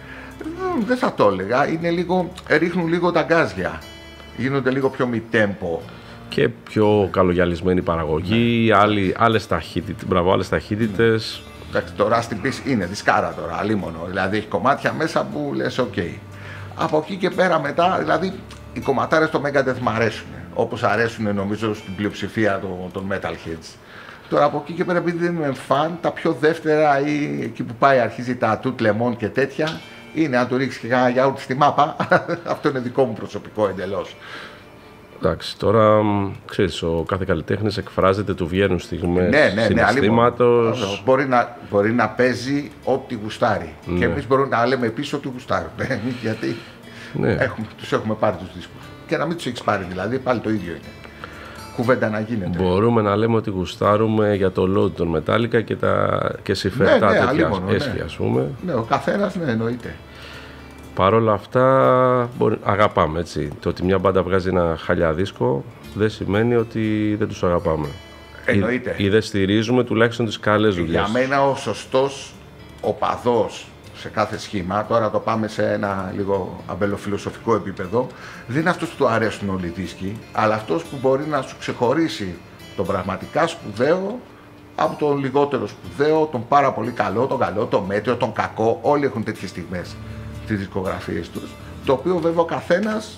Δεν θα το έλεγα, είναι λίγο, ρίχνουν λίγο τα γκάζια. Γίνονται λίγο πιο μη τέμπο. Και πιο καλογιαλισμένη παραγωγή, ναι. Άλλοι, άλλες ταχύτητες, μπράβο, άλλες ταχύτητες. Εντάξει, το Rust in Peace είναι δισκάρα τώρα, αλίμονο. Δηλαδή έχει κομμάτια μέσα που λες οκ. Okay. Από εκεί και πέρα μετά, δηλαδή οι κομματάρες στο Megadeth μ' αρέσουν. Όπως αρέσουν νομίζω στην πλειοψηφία των, των Metalheads. Τώρα από εκεί και πέρα, επειδή δεν είμαι φαν, τα πιο δεύτερα ή εκεί που πάει αρχίζει τα Tout Le Monde και τέτοια, είναι αν του ρίξει και κανένα γιαούρτι στη μάπα. Αυτό είναι δικό μου προσωπικό εντελώς. Εντάξει, τώρα ξέρεις, ο κάθε καλλιτέχνης εκφράζεται, του βγαίνουν στιγμές ναι, ναι, συναισθήματος. Ναι, μπορεί, να, μπορεί να παίζει ό,τι γουστάρει. Ναι. Και εμείς μπορούμε να λέμε επίσης ό,τι γουστάρουμε. Γιατί ναι. έχουμε, τους έχουμε πάρει τους δίσκους. Και να μην τους έχεις πάρει δηλαδή, πάλι το ίδιο είναι. Κουβέντα να γίνεται. Μπορούμε να λέμε ότι γουστάρουμε για το load των Metallica και, τα, και συμφέροντα ναι, ναι, τέτοια έσχη, ναι. ας πούμε. Ναι, ο καθένας, ναι, εννοείται. Παρ' όλα αυτά, μπορεί, αγαπάμε, έτσι. Το ότι μια μπάντα βγάζει ένα χαλιά δίσκο δεν σημαίνει ότι δεν τους αγαπάμε. Εννοείται. Ή, ή δεν στηρίζουμε τουλάχιστον τις καλές δουλειές. Για μένα ο σωστός οπαδός σε κάθε σχήμα, τώρα το πάμε σε ένα λίγο αμπελοφιλοσοφικό επίπεδο, δεν είναι αυτός που του αρέσουν όλοι οι δίσκοι, αλλά αυτός που μπορεί να σου ξεχωρίσει τον πραγματικά σπουδαίο από τον λιγότερο σπουδαίο, τον πάρα πολύ καλό, τον καλό, τον μέτριο, τον κακό. Όλοι έχουν τέτοιες στιγμές στις δισκογραφίες τους, το οποίο βέβαια ο καθένας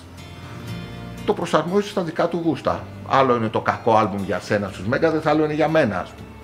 το προσαρμόζει στα δικά του γούστα. Άλλο είναι το κακό άλμπουμ για σένα στους Megadeth, άλλο είναι για μένα.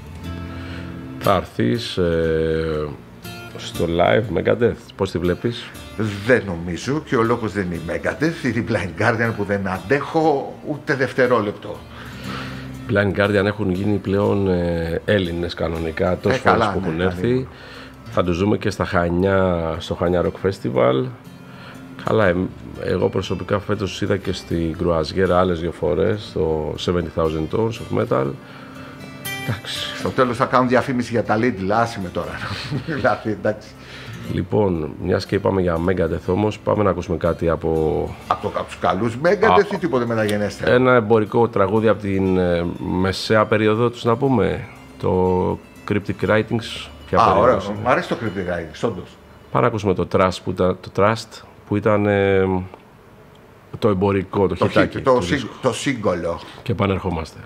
Θα έρθεις ε, στο live Megadeth, πώς τη βλέπεις? Δεν νομίζω, και ο λόγος δεν είναι η Megadeth, είναι η Blind Guardian που δεν αντέχω ούτε δευτερόλεπτο. Blind Guardian έχουν γίνει πλέον ε, Έλληνες κανονικά, τόσες ε, φορές που έχουν ναι, έρθει. Ναι. Θα τους δούμε και στα Χανιά, στο Χανιά Rock Festival. Καλά, ε, εγώ προσωπικά φέτος τους είδα και στην Κρουαζιέρα άλλες δύο φορές, στο seventy thousand Tons of Metal. Εντάξει. Στο τέλος θα κάνουν διαφήμιση για τα Lidl, άσε με τώρα. Δηλαδή, εντάξει. Λοιπόν, μιας και είπαμε για Megadeth όμως, πάμε να ακούσουμε κάτι από... Από, το, από τους καλούς Megadeth ή τίποτε μεταγενέστερα. Ένα εμπορικό τραγούδι από την ε, μεσαία περίοδο τους, να πούμε. Το Cryptic Writings. Α, ωραία. Μ' αρέσει το Cryptic Writings, όντως. Πάμε να ακούσουμε το Trust που ήταν, το, Trust, που ήταν ε, το εμπορικό, το, το χιτάκι. Το, το, το σύγκολο. Και επανερχόμαστε.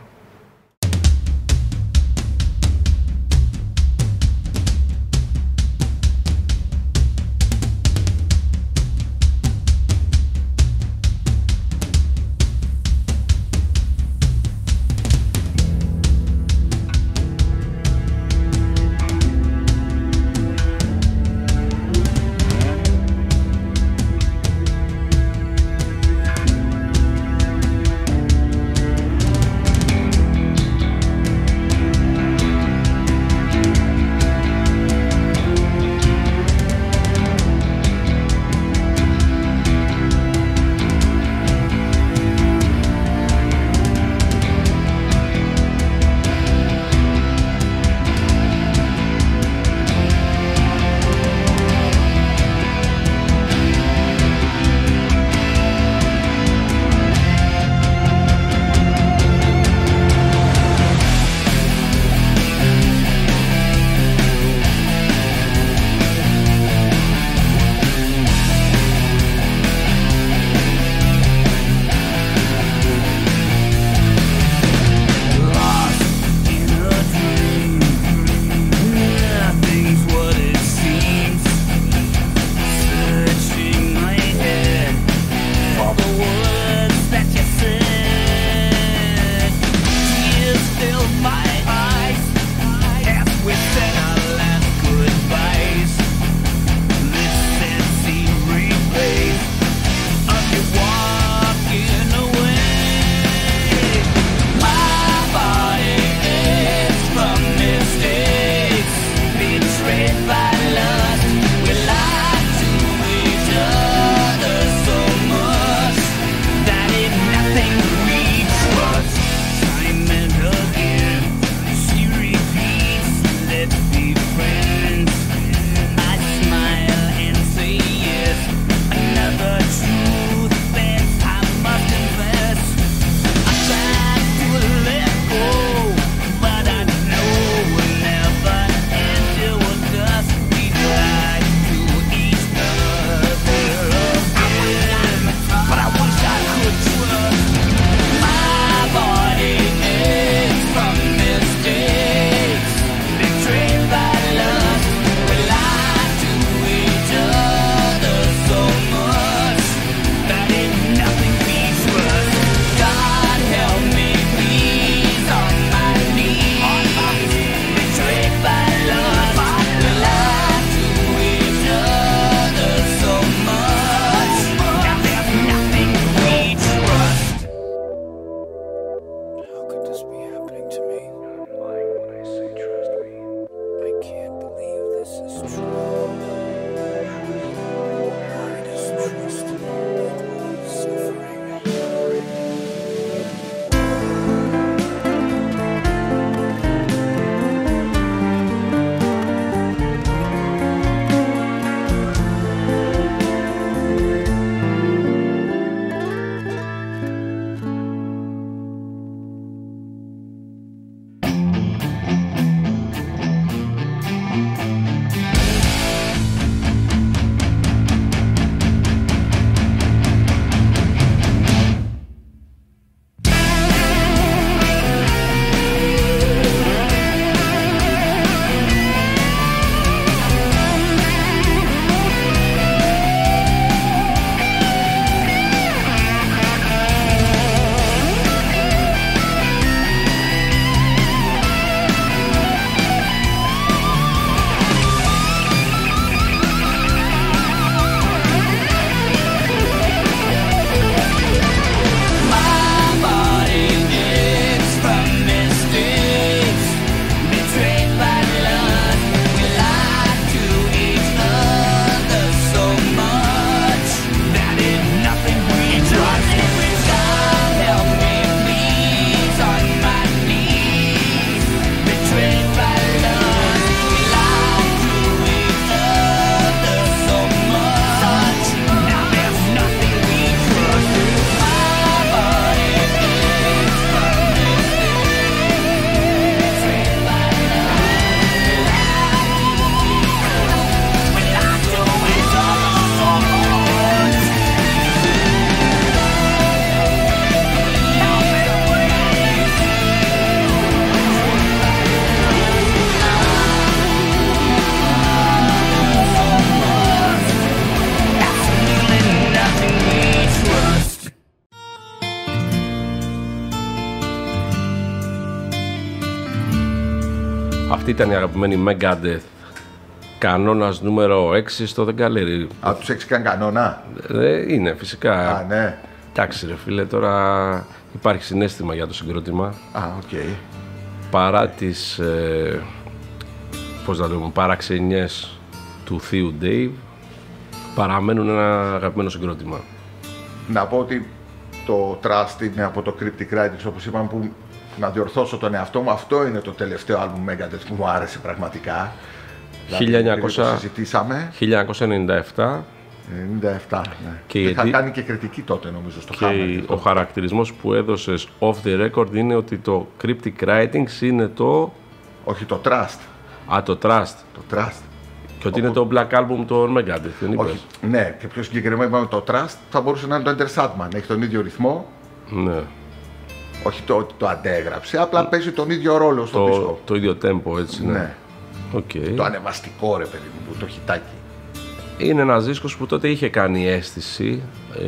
Αυτή ήταν η αγαπημένη Megadeth. Κανόνας νούμερο έξι στο The Gallery. Α, τους έχεις κάνει κανόνα. Ε, είναι φυσικά. Α, ναι. Εντάξει ρε φίλε, τώρα υπάρχει συναίσθημα για το συγκρότημα. Α, οκ. Okay. Παρά τις ε, πώς να λέμε, παραξενιές του θείου Dave, παραμένουν ένα αγαπημένο συγκρότημα. Να πω ότι το Trust είναι από το Cryptic Writings, όπως είπαμε, που να διορθώσω τον εαυτό μου. Αυτό είναι το τελευταίο άλμπουμ Megadeth που μου άρεσε πραγματικά. χίλια εννιακόσια... Δηλαδή, το συζητήσαμε. χίλια εννιακόσια ενενήντα επτά. ενενήντα επτά, ναι. Και είχα γιατί... κάνει και κριτική τότε νομίζω στο και Hammer. ο χαρακτηρισμός που έδωσες off the record είναι ότι το Cryptic Writings είναι το... Όχι, το Trust. Α, το Trust. Το Trust. Και ότι Οπό... είναι το Black Album των Megadeth, δεν είπες? Όχι, ναι, και πιο συγκεκριμένα είπαμε το Trust θα μπορούσε να είναι το Enter Sandman. Έχει τον ίδιο ρυθμό. Ναι. Όχι το ότι το αντέγραψε, απλά παίζει τον ίδιο ρόλο στο το, δίσκο. Το ίδιο tempo, έτσι, ναι. Ναι. Okay. Το ανεβαστικό, ρε παιδί μου, το χιτάκι. Είναι ένας δίσκος που τότε είχε κάνει αίσθηση.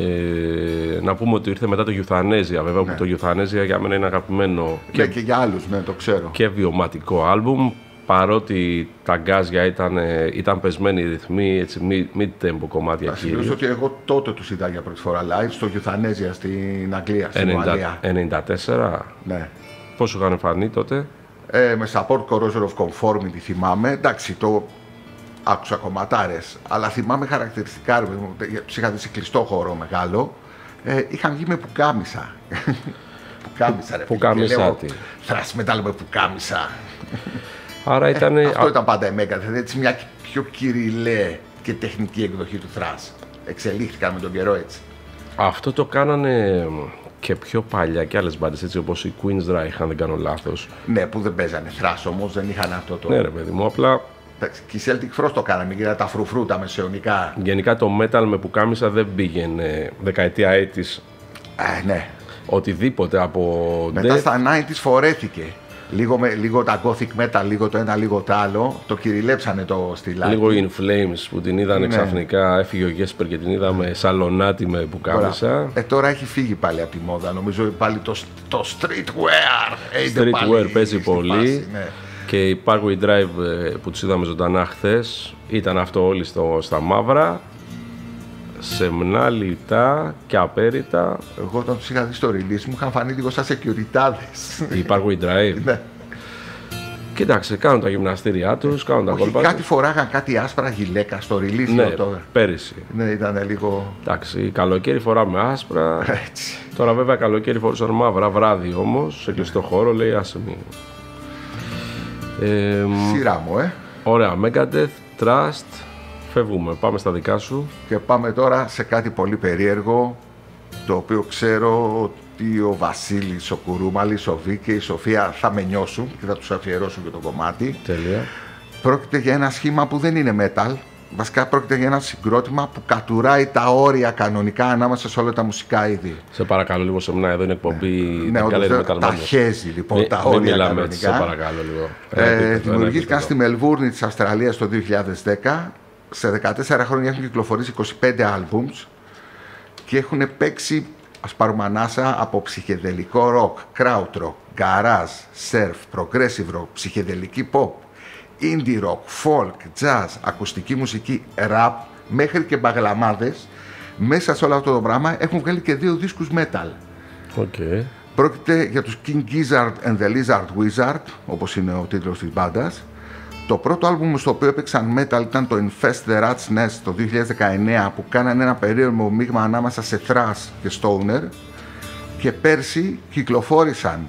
Ε, να πούμε ότι ήρθε μετά το Euthanasia, βέβαια, Ναι. που το Euthanasia για μένα είναι αγαπημένο Ναι, και, και για άλλους, ναι, το ξέρω. και βιωματικό άλμπουμ. Παρότι τα γκάζια ήταν, ήταν πεσμένοι ρυθμοί, έτσι, mid-tempo κομμάτια Θα κυρίως. σημειώσω ότι εγώ τότε τους είδα για πρώτη φορά live στο Euthanasia στην Αγγλία, στην Ουαλία. ενενήντα τέσσερα. Ναι. Πώς σου είχαν φανεί τότε? Ε, με support corrosion of conformity θυμάμαι. Εντάξει, το άκουσα κομματάρες, αλλά θυμάμαι χαρακτηριστικά, ρε, τους είχα δει σε κλειστό χώρο μεγάλο. Ε, είχαν βγει με πουκάμισα. Πουκάμισα, ρε. Πουκάμισα τι? Thrash metal με πουκάμισα. Άρα ήταν... Ε, αυτό ήταν πάντα η Megadeth, έτσι μια πιο κυριλέ και τεχνική εκδοχή του thrash. Εξελίχθηκαν με τον καιρό έτσι. Αυτό το κάνανε και πιο παλιά και άλλες μπάντες, έτσι όπως οι Queen's Dry, αν δεν κάνω λάθος. Ναι, που δεν παίζανε thrash όμως, δεν είχαν αυτό το... Ναι ρε παιδί μου, απλά... Εντάξει, και οι Celtic Frost το κάνανε, γύρω τα φρουφρού, τα μεσαιωνικά. Γενικά το metal με πουκάμισα δεν πήγαινε δεκαετία ογδόντα. Ε, ναι. Οτιδήποτε από... Μετά death, στα ενενήντα φορέθηκε. Λίγο, με, λίγο τα gothic metal, λίγο το ένα, λίγο το άλλο. Το κυριλέψανε το στυλάκι. λίγο In Flames που την είδανε Ναι. ξαφνικά, έφυγε ο Γέσπερ και την είδαμε σαλονάτι με πουκάμισα. Ε, τώρα έχει φύγει πάλι από τη μόδα. Νομίζω πάλι το, το streetwear. Έγινε Streetwear πάλι παίζει στη πολύ. φάση, ναι. Και η Parkway Drive ε, που τους είδαμε ζωντανά χθες, ήταν αυτό όλοι στο, στα μαύρα, σεμνά, λιτά και απέριτα. Εγώ όταν τους είχα δει στο release μου είχαν φανεί λίγο σαν σεκιουριτάδες. Η Parkway Drive. Ναι. Κοίταξε, κάνουν τα γυμναστήριά τους, κάνουν τα Όχι, κόλπα. κάτι φοράγαν κάτι άσπρα γυλαίκα στο release. Ναι, τώρα. πέρυσι. Ναι, ήταν λίγο Εντάξει, καλοκαίρι φοράμε άσπρα. έτσι. Τώρα βέβαια καλοκαίρι φορούσαν μαύρα, βράδυ όμως, σε κλειστό χώρο, λέει άσε μη. Ε, Σειρά μου, ε. ωραία, Megadeth, Trust, φεύγουμε, πάμε στα δικά σου. Και πάμε τώρα σε κάτι πολύ περίεργο, το οποίο ξέρω ότι ο Βασίλης, ο Κουρούμαλης, ο Βίκ και η Σοφία θα με νιώσουν και θα τους αφιερώσουν και το κομμάτι. Τέλεια. Πρόκειται για ένα σχήμα που δεν είναι metal. Βασικά πρόκειται για ένα συγκρότημα που κατουράει τα όρια κανονικά ανάμεσα σε όλα τα μουσικά είδη. Σε παρακαλώ λίγο σε μνά, εδώ είναι εκπομπή. Ναι, την όντως, καλή τα Metal Madness. χέζει λοιπόν Μην- τα μην όρια μιλάμε έτσι, σε κανονικά. παρακαλώ λίγο. Ε, Ένα επίπεδο, ένα δημιουργήθηκαν επίπεδο. στη Μελβούρνη της Αυστραλίας το δύο χιλιάδες δέκα. Σε δεκατέσσερα χρόνια έχουν κυκλοφορήσει είκοσι πέντε άλμπουμς και έχουν παίξει, ας πάρουμε ανάσα, από ψυχεδελικό rock, crowd rock, garage, surf, progressive rock, ψυχεδελική pop, indie rock, folk, jazz, ακουστική μουσική, rap, μέχρι και μπαγλαμάδες. Μέσα σε όλο αυτό το πράγμα έχουν βγάλει και δύο δίσκους metal. Οκ. Πρόκειται για τους King Gizzard and the Lizard Wizard, όπως είναι ο τίτλος της μπάντας. Το πρώτο άλμπουμ στο οποίο έπαιξαν metal ήταν το Infest the Rat's Nest το δύο χιλιάδες δεκαεννέα, που κάνανε ένα περίεργο μείγμα ανάμεσα σε thrash και stoner. Και πέρσι κυκλοφόρησαν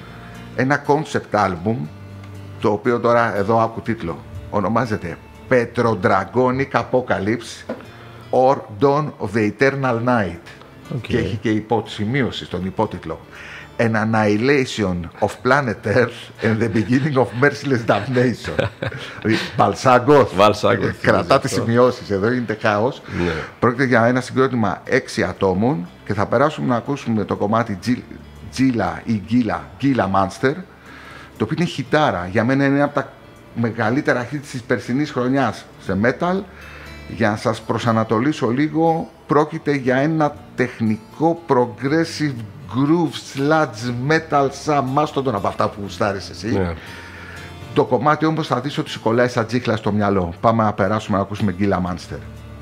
ένα concept album, το οποίο τώρα εδώ άκου τίτλο. Ονομάζεται Petrodragonic Apocalypse or Dawn of the Eternal Night. Οκ. Και έχει και υποσημείωση στον υπότιτλο. An annihilation of planet Earth and the beginning of merciless damnation. Μπαλσάγκος. Μπαλσάγκος. Κρατά τις σημειώσεις, εδώ γίνεται χάος. Ναι. Πρόκειται για ένα συγκρότημα έξι ατόμων και θα περάσουμε να ακούσουμε το κομμάτι Gila ή Gila, Gila Monster, το οποίο είναι χιτάρα. Για μένα είναι ένα από τα μεγαλύτερα hits της περσινής χρονιάς σε metal. Για να σας προσανατολίσω λίγο, πρόκειται για ένα τεχνικό progressive groove sludge metal σαν μάστον από αυτά που γουστάρεις εσύ. Ναι. Το κομμάτι όμως θα δεις ότι σου κολλάει σαν τζίχλα στο μυαλό. Πάμε να περάσουμε να ακούσουμε Gila Monster.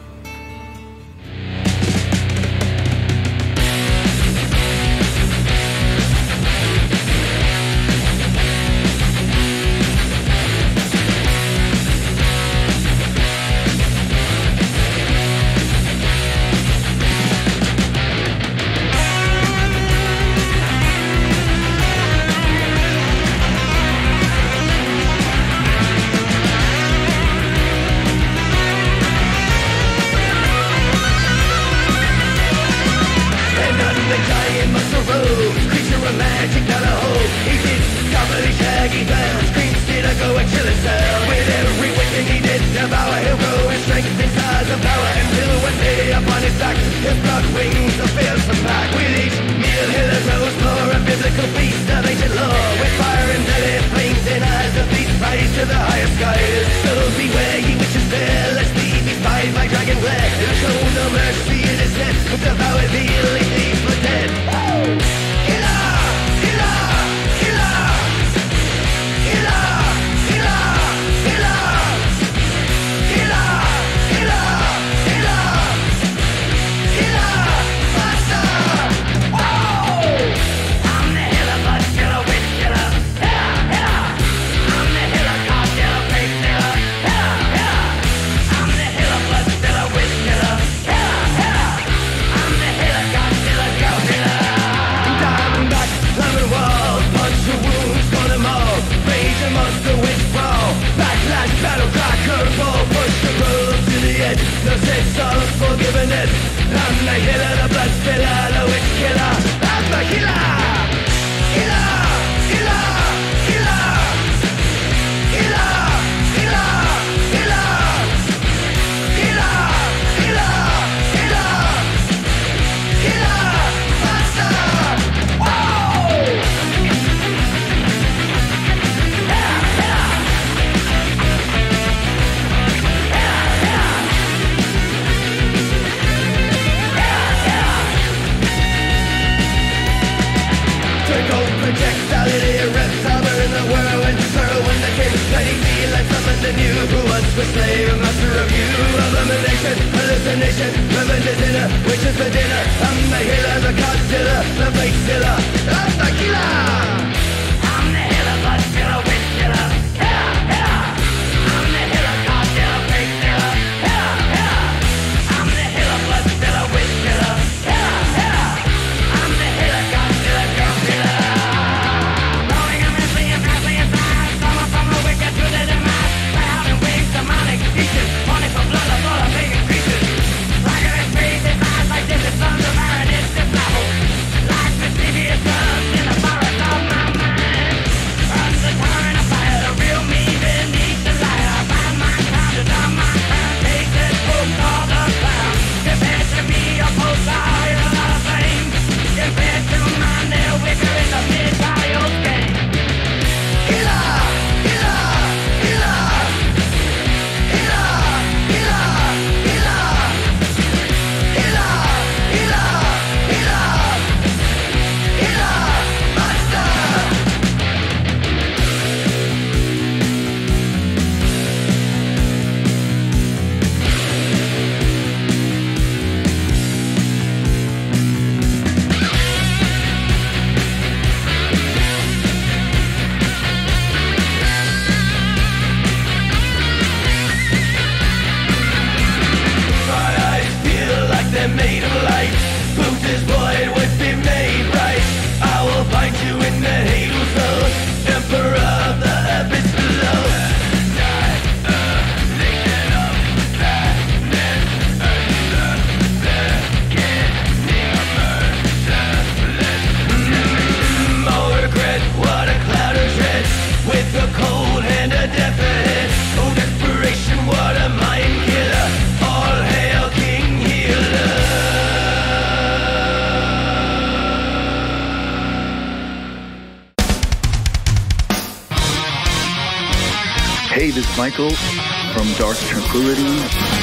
Hey, this is Michael from Dark Tranquility.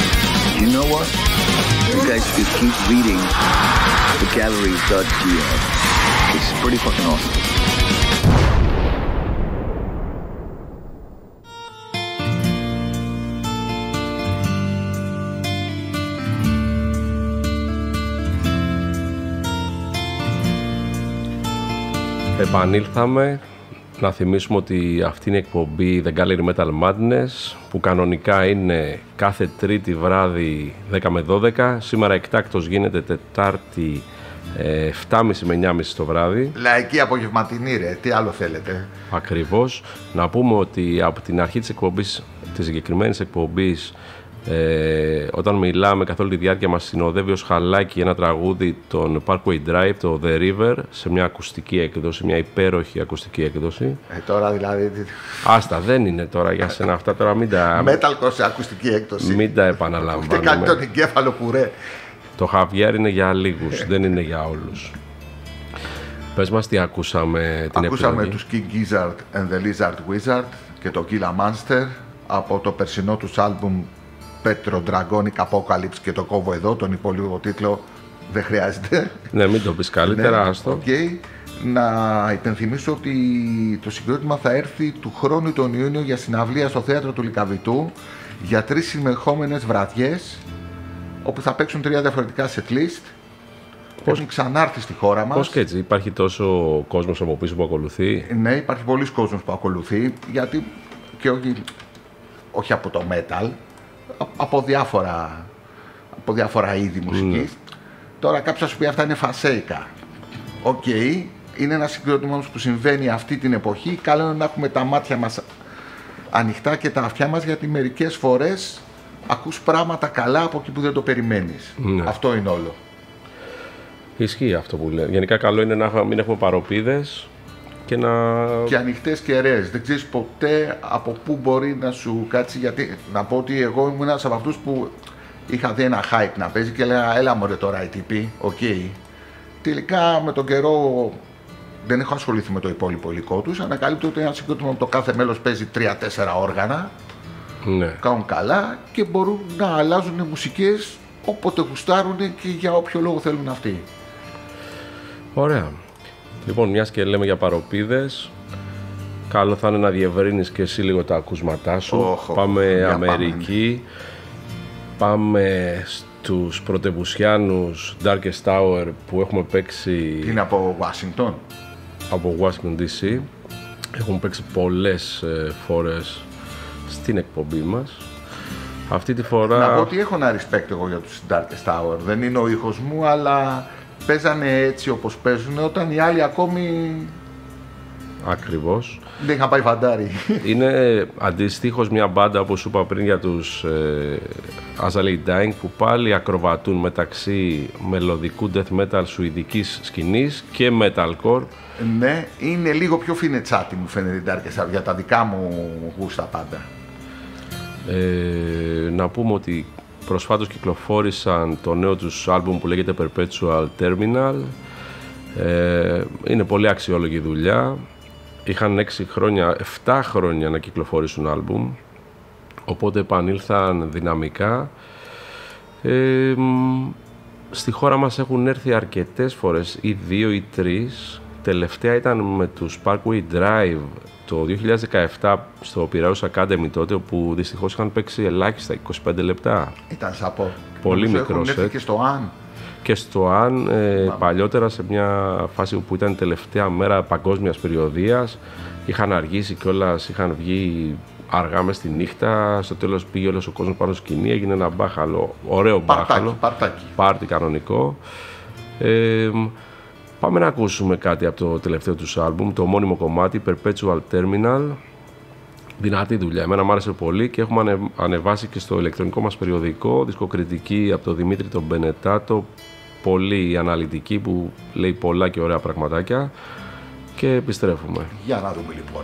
You know what? You guys should keep reading the gallery dot g r. It's pretty fucking awesome. Επανήλθαμε. Να θυμίσουμε ότι αυτή είναι η εκπομπή The Gallery Metal Madness, που κανονικά είναι κάθε Τρίτη βράδυ δέκα με δώδεκα. Σήμερα εκτάκτος γίνεται Τετάρτη επτά και μισή με εννιά και μισή το βράδυ. Λαϊκή απογευματινή, ρε. Τι άλλο θέλετε. Ακριβώς. Να πούμε ότι από την αρχή της εκπομπής, της συγκεκριμένης εκπομπής, Ε, όταν μιλάμε καθ' όλη τη διάρκεια μας συνοδεύει ως χαλάκι ένα τραγούδι των Parkway Drive, το The River, σε μια ακουστική έκδοση, μια υπέροχη ακουστική έκδοση. Ε, τώρα δηλαδή... Άστα, δεν είναι τώρα για σένα αυτά, τώρα μην τα... Metalcore σε ακουστική έκδοση. Μην τα επαναλαμβάνουμε. Ούτε κάνει τον εγκέφαλο πουρέ. Το Χαβιέρ είναι για λίγους, δεν είναι για όλους. Πες μας τι ακούσαμε την Ακούσαμε επιλογή. τους King Gizzard and the Lizard Wizard και το Gila Monster από το περσινό τους άλμπουμ Petro Dragonic Apocalypse, και το κόβω εδώ, τον υπόλοιπο τίτλο δεν χρειάζεται. Ναι, μην το πεις καλύτερα, Ναι, άστο. okay. Να υπενθυμίσω ότι το συγκρότημα θα έρθει του χρόνου τον Ιούνιο για συναυλία στο θέατρο του Λυκαβητού για τρεις συνεχόμενες βραδιές, όπου θα παίξουν τρία διαφορετικά set list. Πώς- Έχουν ξανάρθει στη χώρα μας. Πώς και έτσι, υπάρχει τόσο κόσμος από πίσω που ακολουθεί. Ναι, υπάρχει πολλοί κόσμος που ακολουθεί, γιατί και όχι, όχι από το metal, α- από διάφορα, από διάφορα είδη μουσικής. Τώρα κάποιος θα σου πει αυτά είναι φασέικα. Οκ, είναι ένα συγκρότημα όμως που συμβαίνει αυτή την εποχή. Καλό είναι να έχουμε τα μάτια μας ανοιχτά και τα αυτιά μας, γιατί μερικές φορές ακούς πράγματα καλά από εκεί που δεν το περιμένεις. Ναι. Αυτό είναι όλο. Ισχύει αυτό που λέει. Γενικά καλό είναι να μην έχουμε παροπίδες και να... Και ανοιχτές κεραίες. Δεν ξέρεις ποτέ από πού μπορεί να σου κάτσει. Γιατί να πω ότι εγώ ήμουν ένας από αυτούς που είχα δει ένα hype να παίζει και έλεγα έλα μωρέ τώρα άι τι πι, οκ. Τελικά με τον καιρό δεν έχω ασχοληθεί με το υπόλοιπο υλικό τους. Ανακαλύπτω ότι ένα συγκρότημα που το κάθε μέλος παίζει τρία τέσσερα όργανα, Ναι. κάνουν καλά και μπορούν να αλλάζουν μουσικές όποτε γουστάρουν και για όποιο λόγο θέλουν αυτοί. Ωραία. Λοιπόν, μιας και λέμε για παροπίδες, καλό θα είναι να διευρύνεις και εσύ λίγο τα ακούσματά σου. Όχ, πάμε για Αμερική. Πάμε στους πρωτευουσιάνους Darkest Tower που έχουμε παίξει Είναι από Washington. από Washington ντι σι. Έχουμε παίξει πολλές ε, φορές στην εκπομπή μας. Αυτή τη φορά... Να πω ότι έχω ένα respect εγώ για τους Darkest Tower. Δεν είναι ο ήχος μου, αλλά παίζανε έτσι όπως παίζουν όταν οι άλλοι ακόμη Ακριβώς. δεν είχαν πάει φαντάρι. Είναι αντιστοίχως μια μπάντα, όπως σου είπα πριν, για τους ε, As I Lay Dying, που πάλι ακροβατούν μεταξύ μελωδικού death metal σουηδικής σκηνής και metalcore. Ναι, είναι λίγο πιο φινετσάτι μου φαίνεται η Darkest Tower για τα δικά μου γούστα πάντα. Ε, να πούμε ότι προσφάτως κυκλοφόρησαν το νέο τους άλμπουμ που λέγεται Perpetual Terminal. Ε, είναι πολύ αξιόλογη δουλειά. Είχαν έξι χρόνια, επτά χρόνια να κυκλοφορήσουν άλμπουμ, οπότε επανήλθαν δυναμικά. Ε, μ, στη χώρα μας έχουν έρθει αρκετές φορές, ή δύο ή τρεις. Τελευταία ήταν με τους Parkway Drive το δύο χιλιάδες δεκαεπτά στο Piraeus Academy τότε, όπου δυστυχώς είχαν παίξει ελάχιστα είκοσι πέντε λεπτά. Ήταν σαπό. Πολύ Νομίζω μικρό έχουν έρθει σετ. και στο Αν. Και στο Αν ε, παλιότερα, σε μια φάση που ήταν η τελευταία μέρα παγκόσμιας περιοδίας, είχαν αργήσει κιόλας, είχαν βγει αργά μες τη νύχτα. Στο τέλος πήγε όλος ο κόσμος πάνω σκηνή, έγινε ένα μπάχαλο, ωραίο Παρτάκι, μπάχαλο, παρτάκι. πάρτι κανονικό. Ε, πάμε να ακούσουμε κάτι από το τελευταίο τους άλμπουμ, το μόνιμο κομμάτι Perpetual Terminal. Δυνατή δουλειά, εμένα μου άρεσε πολύ και έχουμε ανε, ανεβάσει και στο ηλεκτρονικό μας περιοδικό δισκοκριτική από τον Δημήτρη τον Μπενετάτο, πολύ αναλυτική, που λέει πολλά και ωραία πραγματάκια, και επιστρέφουμε. Για να δούμε λοιπόν.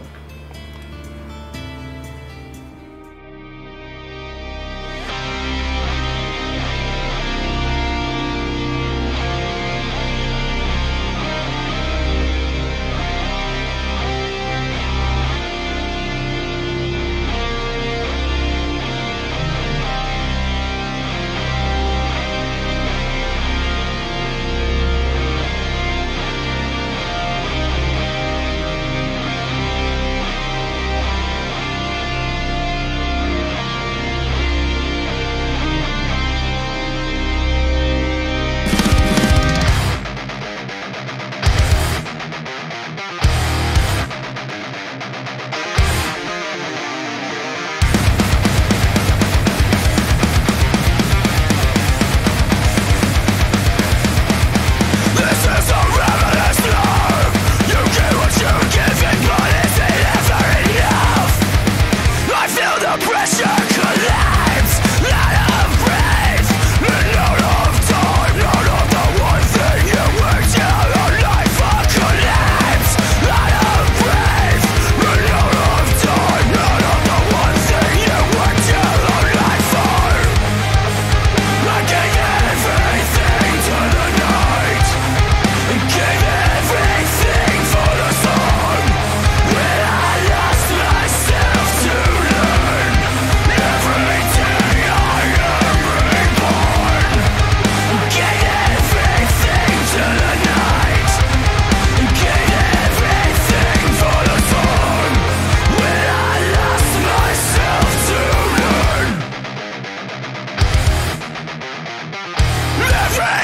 Perpetual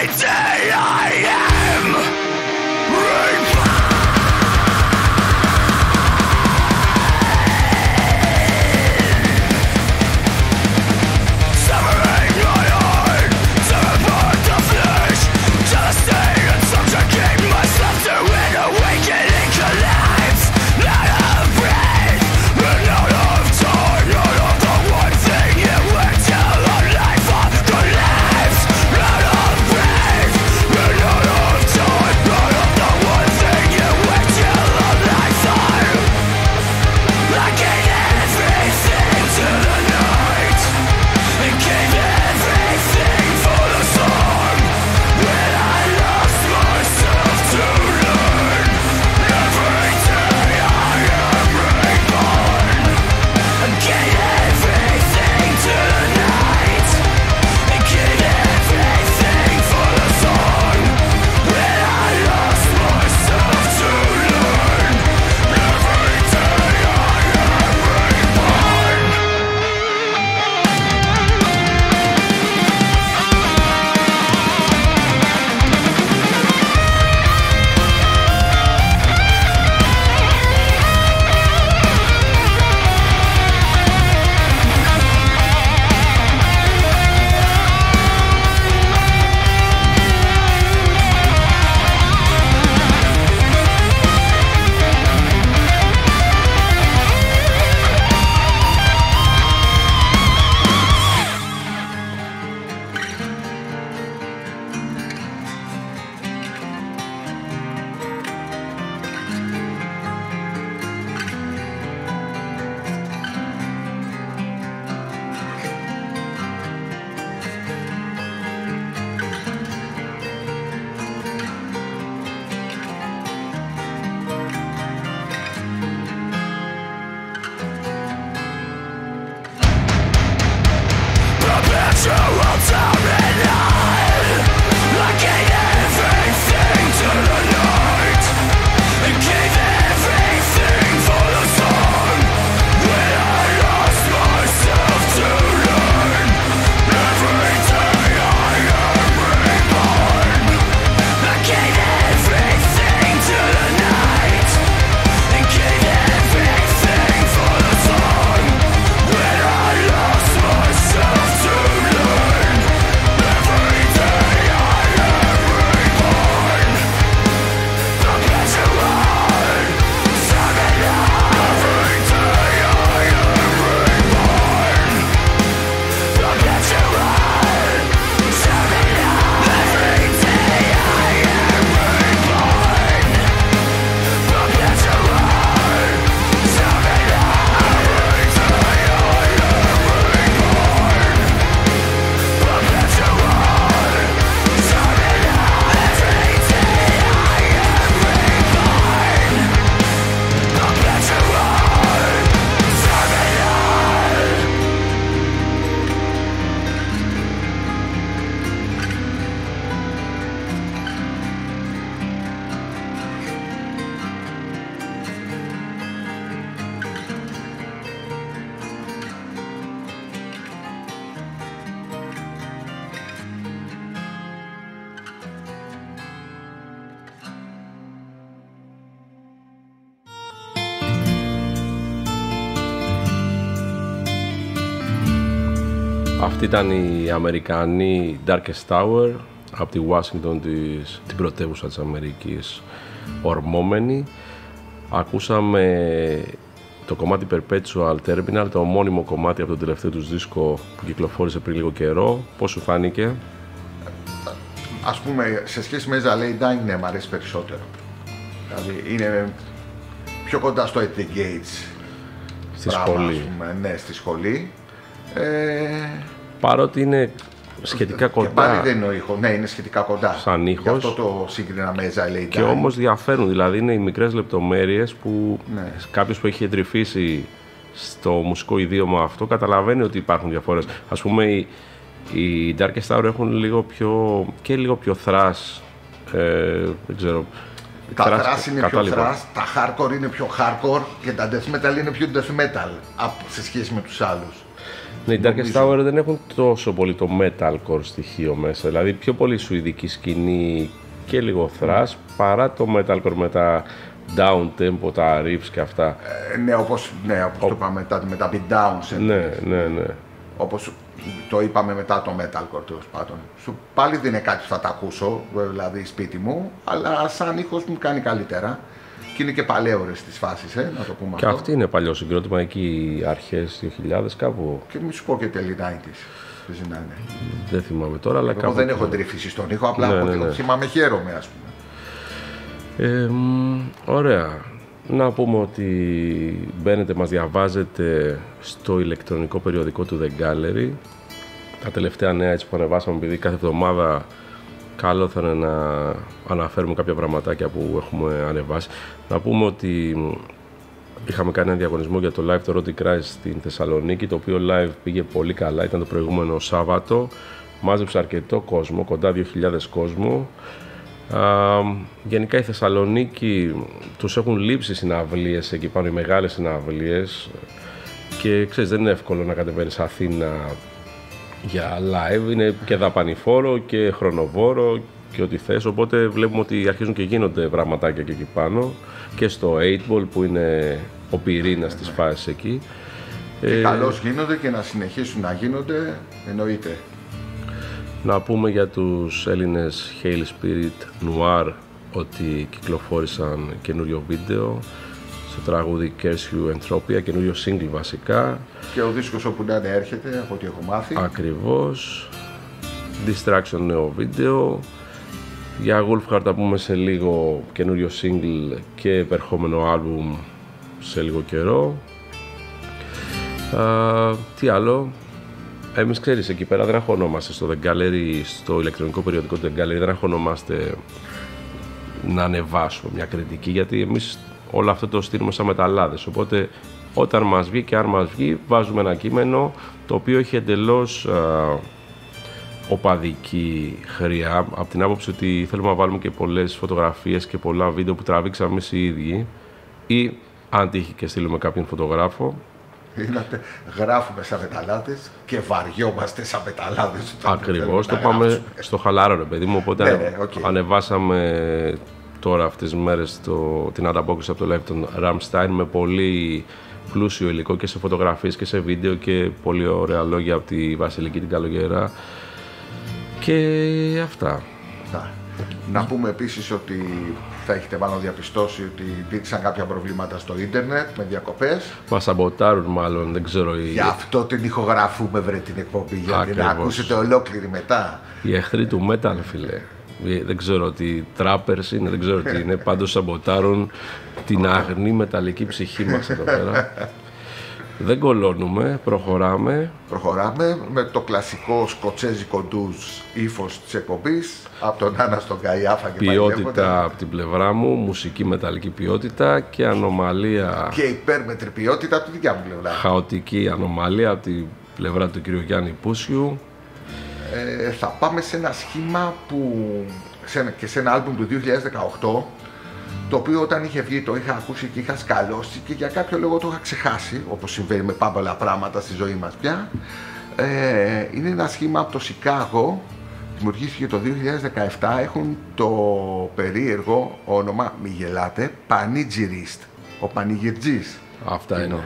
Αυτή ήταν η Αμερικανή Darkest Tower από τη Washington, της, την πρωτεύουσα της Αμερικής, ορμόμενη. Ακούσαμε το κομμάτι Perpetual Terminal, το ομώνυμο κομμάτι από το τελευταίο τους δίσκο που κυκλοφόρησε πριν λίγο καιρό. Πώς σου φάνηκε? Ας πούμε, σε σχέση με Zalei Dying, ναι, μου αρέσει περισσότερο. Δηλαδή είναι πιο κοντά στο At the Gates. Στη πράγμα, σχολή. ας πούμε, ναι, στη σχολή. Ε... Παρότι είναι σχετικά και, κοντά. Και πάλι δεν είναι ο ήχος, ναι, είναι σχετικά κοντά. Σαν ήχος. Γι' αυτό το σύγκρινα με Zalei Dying. Και όμως διαφέρουν, δηλαδή είναι οι μικρές λεπτομέρειες που ναι. κάποιος που έχει εντρυφήσει στο μουσικό ιδίωμα αυτό καταλαβαίνει ότι υπάρχουν διαφορές. Ας πούμε, οι, οι Darkest Tower έχουν λίγο πιο, και λίγο πιο thrash, ε, δεν ξέρω. Τα thrash, thrash είναι πιο λοιπόν. thrash, τα hardcore είναι πιο hardcore και τα death metal είναι πιο death metal σε σχέση με τους άλλους. Ναι, οι Darkest Tower δεν έχουν τόσο πολύ το metalcore στοιχείο μέσα. Δηλαδή πιο πολύ σουηδική σκηνή και λίγο thrash παρά το metalcore με τα down tempo, τα riffs και αυτά. Ε, ναι, όπως, ναι, όπως Ο... το είπαμε μετά, με τα beat downs. Ναι, ναι, ναι. Όπως το είπαμε μετά το metalcore, τέλος πάντων. Σου πάλι δεν είναι κάτι που θα τα ακούσω, δηλαδή σπίτι μου, αλλά σαν ήχος μου κάνει καλύτερα. Και είναι και παλαιότερες τις φάσεις, ε, να το πούμε και αυτό. αυτή είναι παλιό συγκρότημα εκεί αρχές δύο χιλιάδες κάπου. Και μη σου πω και τέλη ενενήντα. Δεν θυμάμαι τώρα, αλλά εγώ κάπου. δεν έχω εντρυφήσει στον ήχο, απλά ναι, ναι, ναι. θυμάμαι, χαίρομαι, ας πούμε. Ε, ωραία. Να πούμε ότι μπαίνετε, μας διαβάζετε στο ηλεκτρονικό περιοδικό του The Gallery. Τα τελευταία νέα έτσι που ανεβάσαμε, επειδή κάθε εβδομάδα καλό θα είναι να αναφέρουμε κάποια πραγματάκια που έχουμε ανεβάσει. Να πούμε ότι είχαμε κάνει ένα διαγωνισμό για το live το Erotic Rise στην Θεσσαλονίκη, το οποίο live πήγε πολύ καλά, ήταν το προηγούμενο Σάββατο. Μάζεψε αρκετό κόσμο, κοντά δύο χιλιάδες κόσμο. Α, γενικά η Θεσσαλονίκη τους έχουν λείψει συναυλίες εκεί πάνω, οι μεγάλες συναυλίες, και ξέρεις δεν είναι εύκολο να κατεβαίνεις Αθήνα για live, είναι και δαπανηφόρο και χρονοβόρο και ό,τι θες, οπότε βλέπουμε ότι αρχίζουν και γίνονται πραγματάκια και εκεί πάνω και στο οκτώ Ball που είναι ο πυρήνας της φάσης εκεί. Και ε, καλώς γίνονται και να συνεχίσουν να γίνονται, εννοείται. Να πούμε για τους Έλληνες Hail Spirit Noir ότι κυκλοφόρησαν καινούριο βίντεο στο τραγούδι Curse You Entropia, καινούριο single βασικά. Και ο δίσκος όπου να είναι έρχεται, από ό,τι έχω μάθει. Ακριβώς. Distraction νέο βίντεο. Για Wolfheart θα πούμε σε λίγο, καινούριο single και επερχόμενο άλμπουμ σε λίγο καιρό. Α, τι άλλο. Εμείς ξέρεις, εκεί πέρα δεν αγχωνόμαστε στο The Gallery, στο ηλεκτρονικό περιοδικό του The Gallery, δεν αγχωνόμαστε να ανεβάσουμε μια κριτική, γιατί εμείς όλο αυτό το στείλουμε σαν μεταλλάδες. Οπότε όταν μας βγει και αν μας βγει, βάζουμε ένα κείμενο το οποίο έχει εντελώς α, οπαδική χρειά, από την άποψη ότι θέλουμε να βάλουμε και πολλές φωτογραφίες και πολλά βίντεο που τραβήξαμε εμείς οι ίδιοι, ή αν τύχει και στείλουμε κάποιον φωτογράφο. Είδατε, γράφουμε σαν μεταλλάδες και βαριόμαστε σαν μεταλλάδες. Ακριβώς, το πάμε στο χαλάρο, ρε παιδί μου, οπότε ναι, ναι, okay. ανεβάσαμε τώρα αυτές τις μέρες το, την ανταπόκριση από το live των Rammstein με πολύ πλούσιο υλικό και σε φωτογραφίες και σε βίντεο και πολύ ωραία λόγια από τη Βασιλική την Καλογερά και αυτά. Να, να πούμε επίσης ότι θα έχετε μάλλον διαπιστώσει ότι υπήρξαν κάποια προβλήματα στο ίντερνετ με διακοπές. Μας σαμποτάρουν μάλλον, δεν ξέρω. Γι' αυτό την ηχογραφούμε, βρε, την εκπομπή, για να ακούσετε ολόκληρη μετά. Οι εχθροί του metal, φίλε. Δεν ξέρω τι trappers είναι, δεν ξέρω τι είναι. Πάντως σαμποτάρουν την αγνή μεταλλική ψυχή μας εδώ πέρα. Δεν κολώνουμε, προχωράμε. Προχωράμε με το κλασικό σκοτσέζικο ντουζ ύφος της εκπομπής, από τον Άννα στον Καϊάφα και ποιότητα από την πλευρά μου, μουσική μεταλλική ποιότητα και ανομαλία. Και υπέρμετρη ποιότητα από την δικιά μου πλευρά. Χαοτική ανομαλία από την πλευρά του κ. Γιάννη Πούσιου. Ε, θα πάμε σε ένα σχήμα που σε, και σε ένα άλμπουμ του δύο χιλιάδες δεκαοκτώ, το οποίο όταν είχε βγει το είχα ακούσει και είχα σκαλώσει και για κάποιο λόγο το είχα ξεχάσει, όπως συμβαίνει με πάρα πολλά πράγματα στη ζωή μας πια. Ε, είναι ένα σχήμα από το Σικάγο, δημιουργήθηκε το δύο χιλιάδες δεκαεπτά, έχουν το περίεργο όνομα, μη γελάτε, Πανίγυρίστ, ο πανηγυρτζής. Αυτά είναι.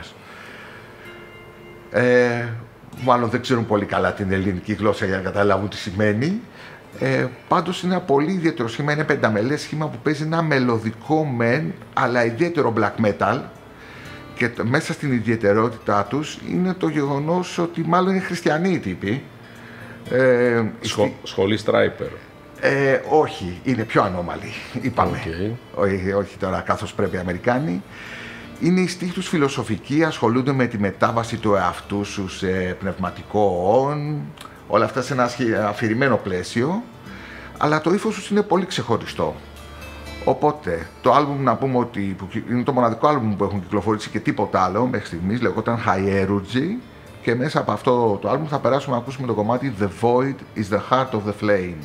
Ε, μάλλον δεν ξέρουν πολύ καλά την ελληνική γλώσσα για να καταλάβουν τι σημαίνει. Ε, πάντως είναι ένα πολύ ιδιαίτερο σχήμα, είναι πενταμελές σχήμα που παίζει ένα μελωδικό μεν, αλλά ιδιαίτερο black metal, και μέσα στην ιδιαιτερότητά τους είναι το γεγονός ότι μάλλον είναι χριστιανοί οι τύποι. Ε, Σχο, στη... Σχολή Striper. Ε, όχι, είναι πιο ανώμαλοι, είπαμε. Okay. Όχι, όχι τώρα, καθώς πρέπει οι Αμερικάνοι. Είναι η στίχη τους φιλοσοφική, ασχολούνται με τη μετάβαση του εαυτού σου σε πνευματικό όν, όλα αυτά σε ένα αφηρημένο πλαίσιο, αλλά το ύφος τους είναι πολύ ξεχωριστό. Οπότε, το άλμπουμ, να πούμε ότι είναι το μοναδικό άλμπουμ που έχουν κυκλοφορήσει και τίποτα άλλο μέχρι στιγμής, λεγόταν Hierurgy, και μέσα από αυτό το άλμπουμ θα περάσουμε να ακούσουμε το κομμάτι The Void is the Heart of the Flame.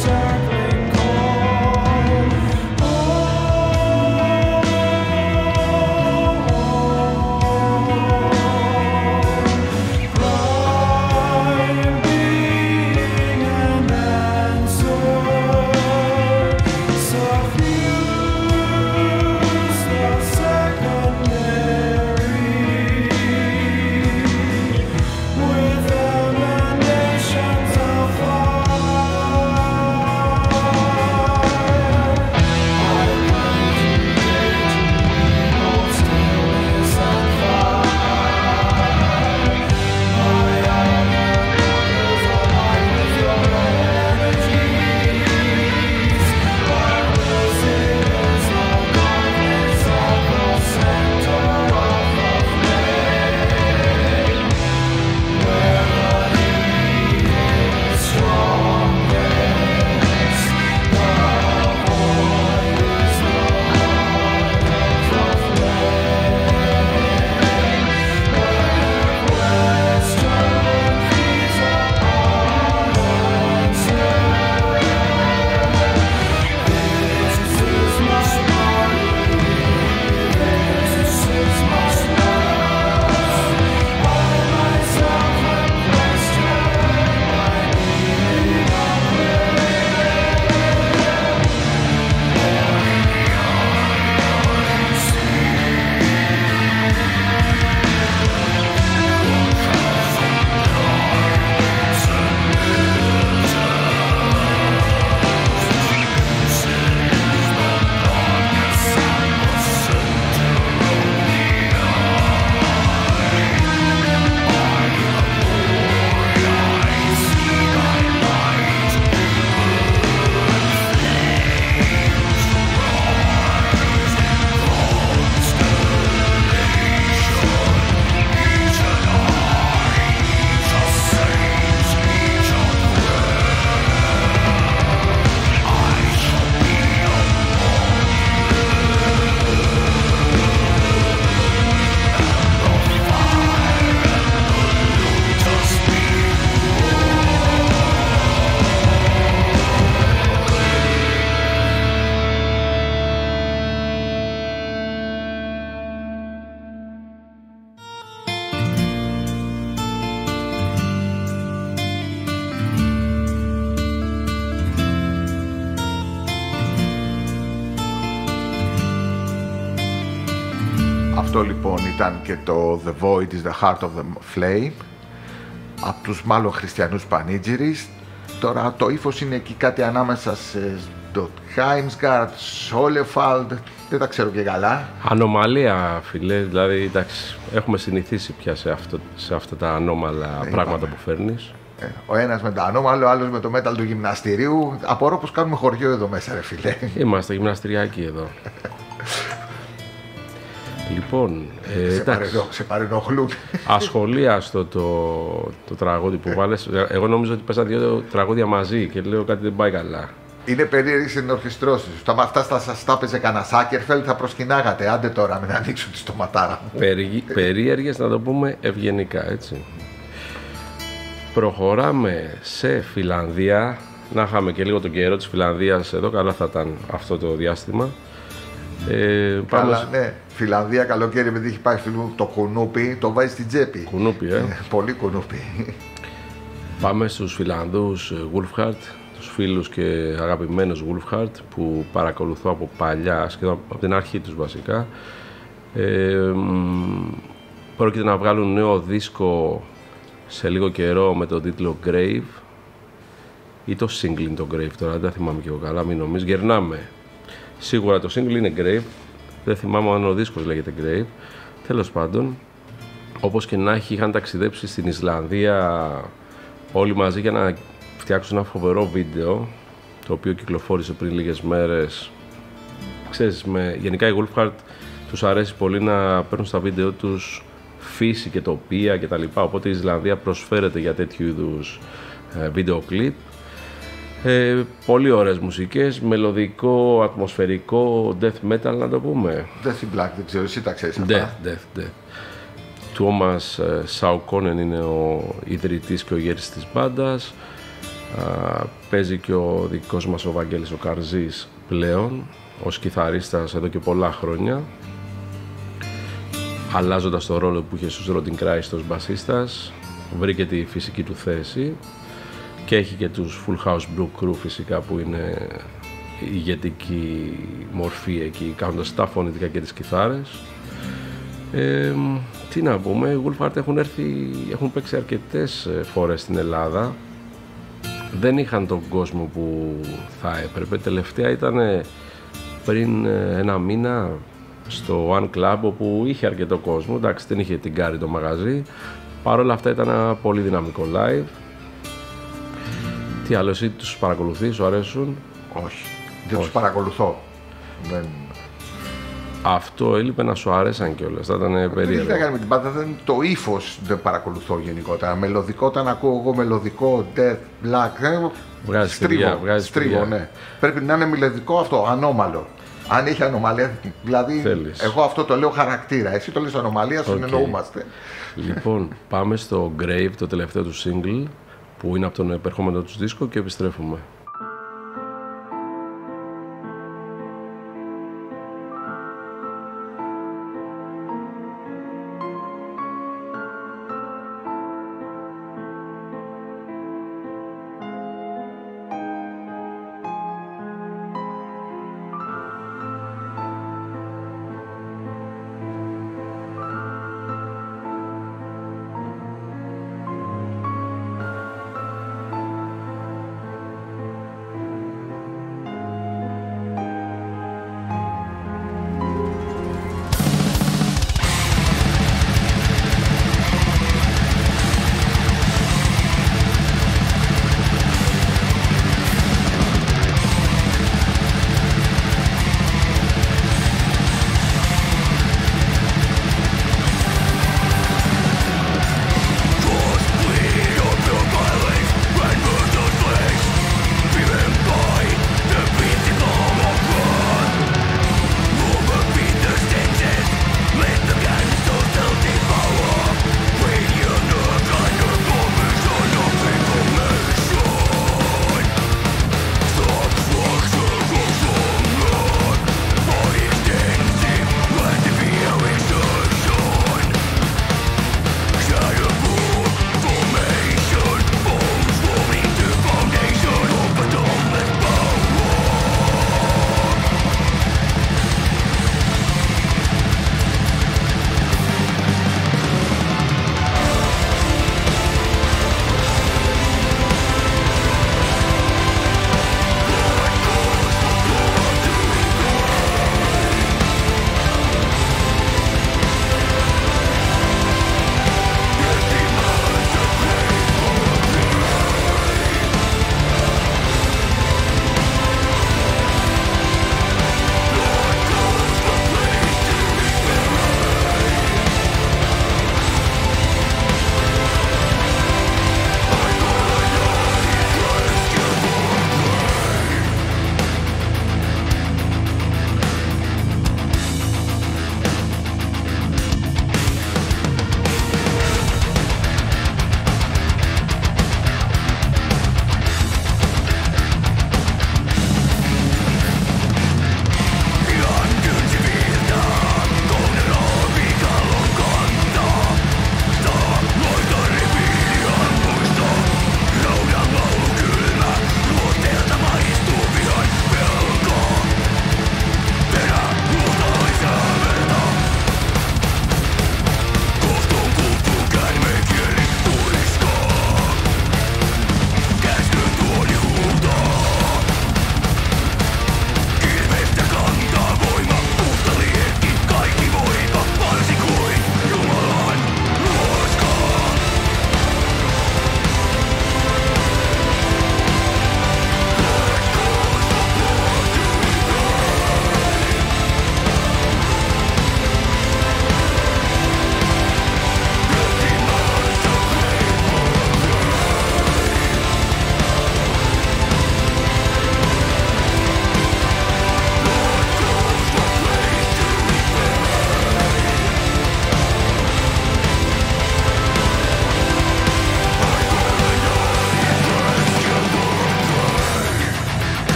Αυτό λοιπόν ήταν και το The Void is the Heart of the Flame από τους μάλλον χριστιανούς Πανίτζηρης. Τώρα το ύφος είναι εκεί κάτι ανάμεσα σε Heimsgard, Solefald, δεν τα ξέρω και καλά. Ανομαλία, φίλε, δηλαδή εντάξει, έχουμε συνηθίσει πια σε, αυτό, σε αυτά τα ανώμαλα ε, πράγματα είπαμε. Που φέρνεις. Ε, ο ένας με το ανώμαλο, ο άλλος με το metal του γυμναστηρίου. Απορώ πως κάνουμε χωριό εδώ μέσα, ρε φίλε. Είμαστε γυμναστηριακοί εδώ. Λοιπόν, ε, σε, παρενο, σε παρενοχλούν. Ασχολίαστο το, το τραγούδι που βάλες. Εγώ νόμιζα ότι πέσαν δύο τραγούδια μαζί και λέω κάτι δεν πάει καλά. Είναι περίεργες ενορχιστρώσεις. Τα με αυτά σας τα έπαιζε κανένα Σάκερφελ, θα προσκυνάγατε. Άντε τώρα με να ανοίξουν τη στοματάρα μου. Περι, περίεργες, να το πούμε ευγενικά, έτσι. Προχωράμε σε Φιλανδία. Να είχαμε και λίγο τον καιρό της Φιλανδίας εδώ, καλά θα ήταν αυτό το διάστημα. Ε, Καλά, πάμε... ναι. Φιλανδία καλοκαίρι, επειδή έχει πάει φίλου το κουνούπι, το βάζει στην τσέπη. Κουνούπι, ε. Πολύ κουνούπι. Πάμε στους Φιλανδούς Wolfheart, τους φίλους και αγαπημένους Wolfheart που παρακολουθώ από παλιά, σχεδόν από την αρχή τους βασικά. Ε, πρόκειται να βγάλουν νέο δίσκο σε λίγο καιρό με τον τίτλο Grave ή το single είναι το Grave, τώρα δεν τα θυμάμαι και εγώ καλά, μην νομίζεις. Γερνάμε. Σίγουρα το single είναι Grave, δεν θυμάμαι αν ο δίσκος λέγεται Grave. Τέλος πάντων, όπως και να έχει, είχαν ταξιδέψει στην Ισλανδία όλοι μαζί για να φτιάξουν ένα φοβερό βίντεο, το οποίο κυκλοφόρησε πριν λίγες μέρες. Ξέρεις, με, γενικά οι Wolfheart τους αρέσει πολύ να παίρνουν στα βίντεο τους φύση και τοπία και τα λοιπά, οπότε η Ισλανδία προσφέρεται για τέτοιου είδους ε, βίντεο κλιπ. Ε, πολύ ωραίες μουσικές, μελωδικό, ατμοσφαιρικό, death metal να το πούμε. Death in Black, δεν ξέρω, εσύ τα ξέρεις αυτά. Death, death, death. Τόμας Σαουκόνεν είναι ο ιδρυτής και ο γέρης της μπάντας. Α, παίζει και ο δικός μας ο Βαγγέλης ο Καρζής πλέον ως κιθαρίστας εδώ και πολλά χρόνια, αλλάζοντας το ρόλο που είχε στους Rotting Christ ως μπασίστας, βρήκε τη φυσική του θέση και έχει και τους Full House Blue Crew φυσικά που είναι ηγετική μορφή εκεί, κάνοντας τα φωνητικά και τις κιθάρες. Ε, τι να πούμε, οι Wolfheart έχουν έρθει, έχουν παίξει αρκετές φορές στην Ελλάδα. Δεν είχαν τον κόσμο που θα έπρεπε. Τελευταία ήταν πριν ένα μήνα στο One Club, όπου είχε αρκετό κόσμο. Εντάξει, δεν είχε την κάρη το μαγαζί. Παρ' όλα αυτά ήταν ένα πολύ δυναμικό live. Τι άλλο, εσύ τους παρακολουθείς, σου αρέσουν? Όχι, δεν τους παρακολουθώ. Δεν... Αυτό έλειπε να σου άρεσαν κιόλας, θα ήταν περίεργο. Δεν έχει να κάνει με την πάντα, δεν, το ύφος δεν παρακολουθώ γενικότερα. Μελωδικό, όταν ακούω εγώ μελωδικό, death, black, βγάζει στρίβω, βγάζει στρίβω, ναι. Πρέπει να είναι μελωδικό αυτό, ανώμαλο. Αν έχει ανομαλία, δηλαδή Θέλεις. Εγώ αυτό το λέω χαρακτήρα, εσύ το λες ανομαλία, Okay. συνεννοούμαστε. Λοιπόν, πάμε στο Grave, το τελευταίο του single, που είναι από τον επερχόμενο τους δίσκο, και επιστρέφουμε.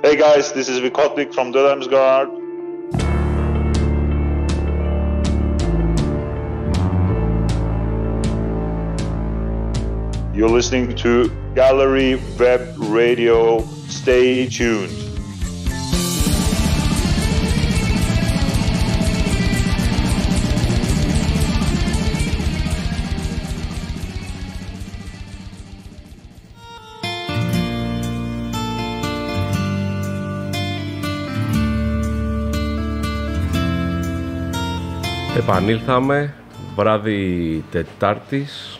Hey guys, this is Vikotnik from Dödamsgard. You're listening to Gallery Web Radio. Stay tuned. Επανήλθαμε βράδυ Τετάρτης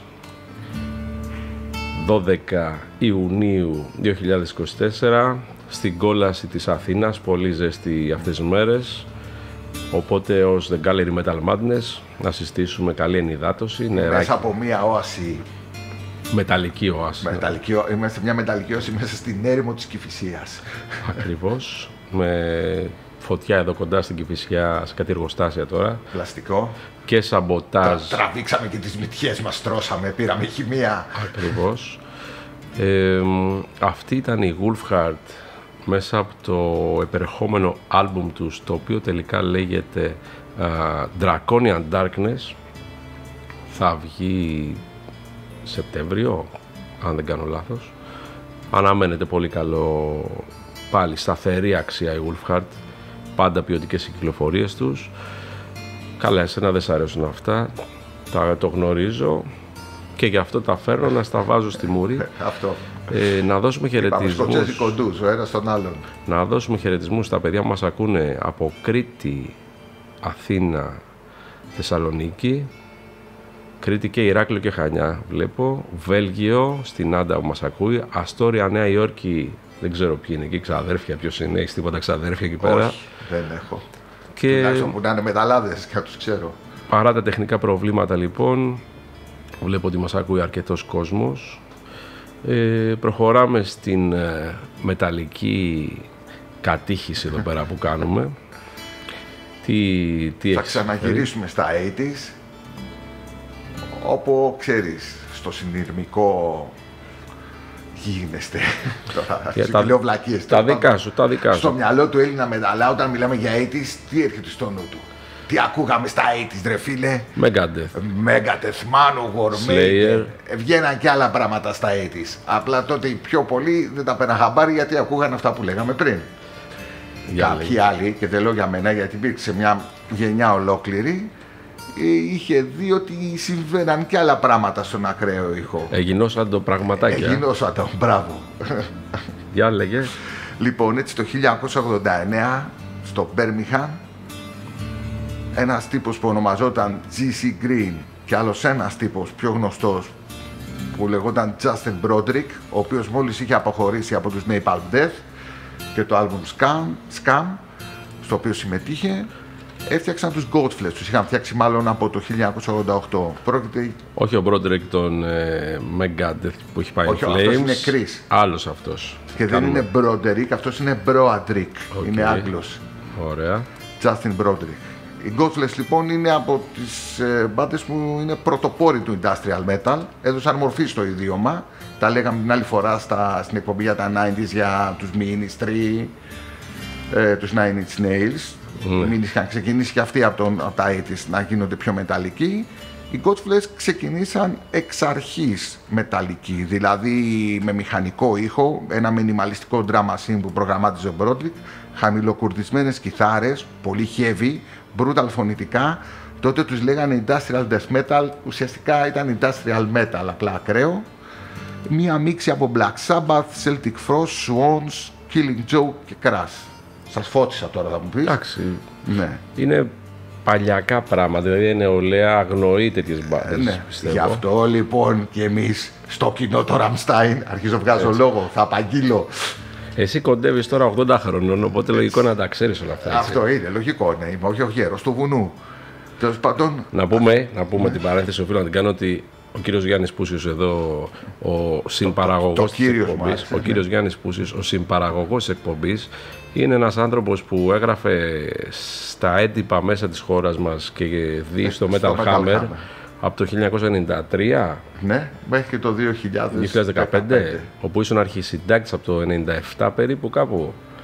δώδεκα Ιουνίου δύο χιλιάδες είκοσι τέσσερα στην κόλαση της Αθήνας, πολύ ζέστη αυτές τις μέρες, οπότε ως The Gallery Metal Madness να συστήσουμε καλή ενυδάτωση, νεράκι. Μέσα από μια όαση. Μεταλλική όαση. Μεταλλική, είμαστε μια μεταλλική όαση μέσα στην έρημο της Κηφισίας. Ακριβώς, με φωτιά εδώ κοντά στην Κηφισιά, σε κάτι εργοστάσια τώρα. Πλαστικό. Και σαμποτάζ. Τρα, τραβήξαμε και τις μυτιές μας, τρώσαμε, πήραμε χημεία. Ακριβώς. Ε, αυτή ήταν η Wolfheart μέσα από το επερχόμενο άλμπουμ τους, το οποίο τελικά λέγεται uh, Draconian Darkness. Θα βγει Σεπτέμβριο, αν δεν κάνω λάθος. Αναμένεται πολύ καλό, πάλι σταθερή αξία η Wolfheart, πάντα ποιοτικές κυκλοφορίες τους. Καλά, εσένα δεν σ' αρέσουν αυτά, τα, το γνωρίζω και γι' αυτό τα φέρνω να στα βάζω στη μούρη. Αυτό. Ε, να δώσουμε χαιρετισμούς. Κοντούς, ο ένας τον άλλον. Να δώσουμε χαιρετισμούς στα παιδιά που μας ακούνε από Κρήτη, Αθήνα, Θεσσαλονίκη, Κρήτη και Ηράκλειο και Χανιά, βλέπω, Βέλγιο, στην Άντα που μας ακούει, Αστόρια, Νέα Υόρκη, δεν ξέρω ποιοι είναι εκεί, ξαδέρφια, ποιος είναι, έχεις τίποτα ξαδέρφια εκεί πέρα? Όχι, δεν έχω. Και τουλάχιστον που να είναι μεταλλάδες και να τους ξέρω. Παρά τα τεχνικά προβλήματα λοιπόν, βλέπω ότι μας ακούει αρκετός κόσμος. Ε, προχωράμε στην ε, μεταλλική κατήχηση εδώ πέρα που κάνουμε. Τι, τι Θα ξαναγυρίσουμε στα ογδόντα, όπου ξέρεις, στο συνειρμικό γίνεστε. Τώρα, τα, λέω βλακίες, τα δικά σου, τα δικά σου. Στο μυαλό του Έλληνα μεταλλά, όταν μιλάμε για ογδόντα, τι έρχεται στο νου του? Τι ακούγαμε στα ογδόντα, ρε φίλε? Megadeth, Megadeth, Manowar, Slayer. Βγαίναν και άλλα πράγματα στα ογδόντα. Απλά τότε οι πιο πολλοί δεν τα πέραν χαμπάρι, γιατί ακούγαν αυτά που λέγαμε πριν. Για Κάποιοι λέγε. άλλοι, και δεν λέω για μένα, γιατί υπήρξε μια γενιά ολόκληρη, είχε δει ότι συμβαίναν και άλλα πράγματα στον ακραίο ήχο. Εγινόσαν το πραγματάκια. Εγινόσαν το, μπράβο. Για λέγε. Λοιπόν, έτσι το χίλια εννιακόσια ογδόντα εννέα στο Μπέρμιχαμ, ένας τύπος που ονομαζόταν τζι σι Green και άλλος ένας τύπος πιο γνωστός που λεγόταν Justin Broderick, ο οποίος μόλις είχε αποχωρήσει από τους Napalm Death και το album Scam, Scam, στο οποίο συμμετείχε, έφτιαξαν τους Godflesh. Τους είχαν φτιάξει μάλλον από το χίλια εννιακόσια ογδόντα οκτώ. Πρόκειται... Όχι ο Broderick των ε, Megadeth που έχει πάει Όχι, Flames. αυτός είναι Chris. Άλλος αυτός. Και Κάνουμε... δεν είναι Broderick, αυτός είναι Broderick. Okay. Είναι Άγγλος. Ωραία. Justin Broderick. Οι Godflesh λοιπόν είναι από τις ε, μπάντες που είναι πρωτοπόροι του industrial metal. Έδωσαν μορφή στο ιδίωμα. Τα λέγαμε την άλλη φορά στα, στην εκπομπή για τα ογδόντα για τους Ministry, ε, τους Nine Inch Nails. Mm. Οι Ministry είχαν ξεκινήσει και αυτοί από, τον, από τα ογδόντα να γίνονται πιο μεταλλικοί. Οι Godflesh ξεκινήσαν εξ αρχής μεταλλικοί, δηλαδή με μηχανικό ήχο, ένα μινιμαλιστικό drum machine που προγραμμάτιζε ο Broderick, χαμηλοκουρδισμένες κιθάρες, πολύ heavy, brutal φωνητικά. Τότε τους λέγανε industrial death metal, ουσιαστικά ήταν industrial metal, απλά ακραίο. Μία μίξη από Black Sabbath, Celtic Frost, Swans, Killing Joke και Crash. Σας φώτισα τώρα, θα μου πεις. Εντάξει. Ναι. Είναι παλιακά πράγματα, δηλαδή είναι νεολαία, αγνοεί τέτοιες μπάντες, ναι. πιστεύω. Γι' αυτό λοιπόν και εμείς στο κοινό το Rammstein, αρχίζω βγάζω έτσι λόγο, θα απαγγείλω. Εσύ κοντεύεις τώρα ογδόντα χρονών, οπότε έτσι. Λογικό να τα ξέρεις όλα αυτά. Έτσι. Αυτό είναι, λογικό, ναι, είμαι όχι ο γέρος του βουνού. Τέλος πάντων... Να πούμε, να πούμε ναι. την παρένθεση, οφείλω να την κάνω, ότι ο κύριος Γιάννης Πούσιος εδώ, ο συμπαραγωγός της εκπομπής, ο κύριος Γιάννης Πούσιος, ο συμπαραγωγός της εκπομπής, είναι ένας άνθρωπος που έγραφε στα έντυπα μέσα της χώρας μας και δει στο Metal Hammer, Hammer από το χίλια εννιακόσια ενενήντα τρία ναι, μέχρι και το δύο χιλιάδες δεκαπέντε, όπου ήσουν αρχισυντάκτης από το ενενήντα επτά περίπου κάπου.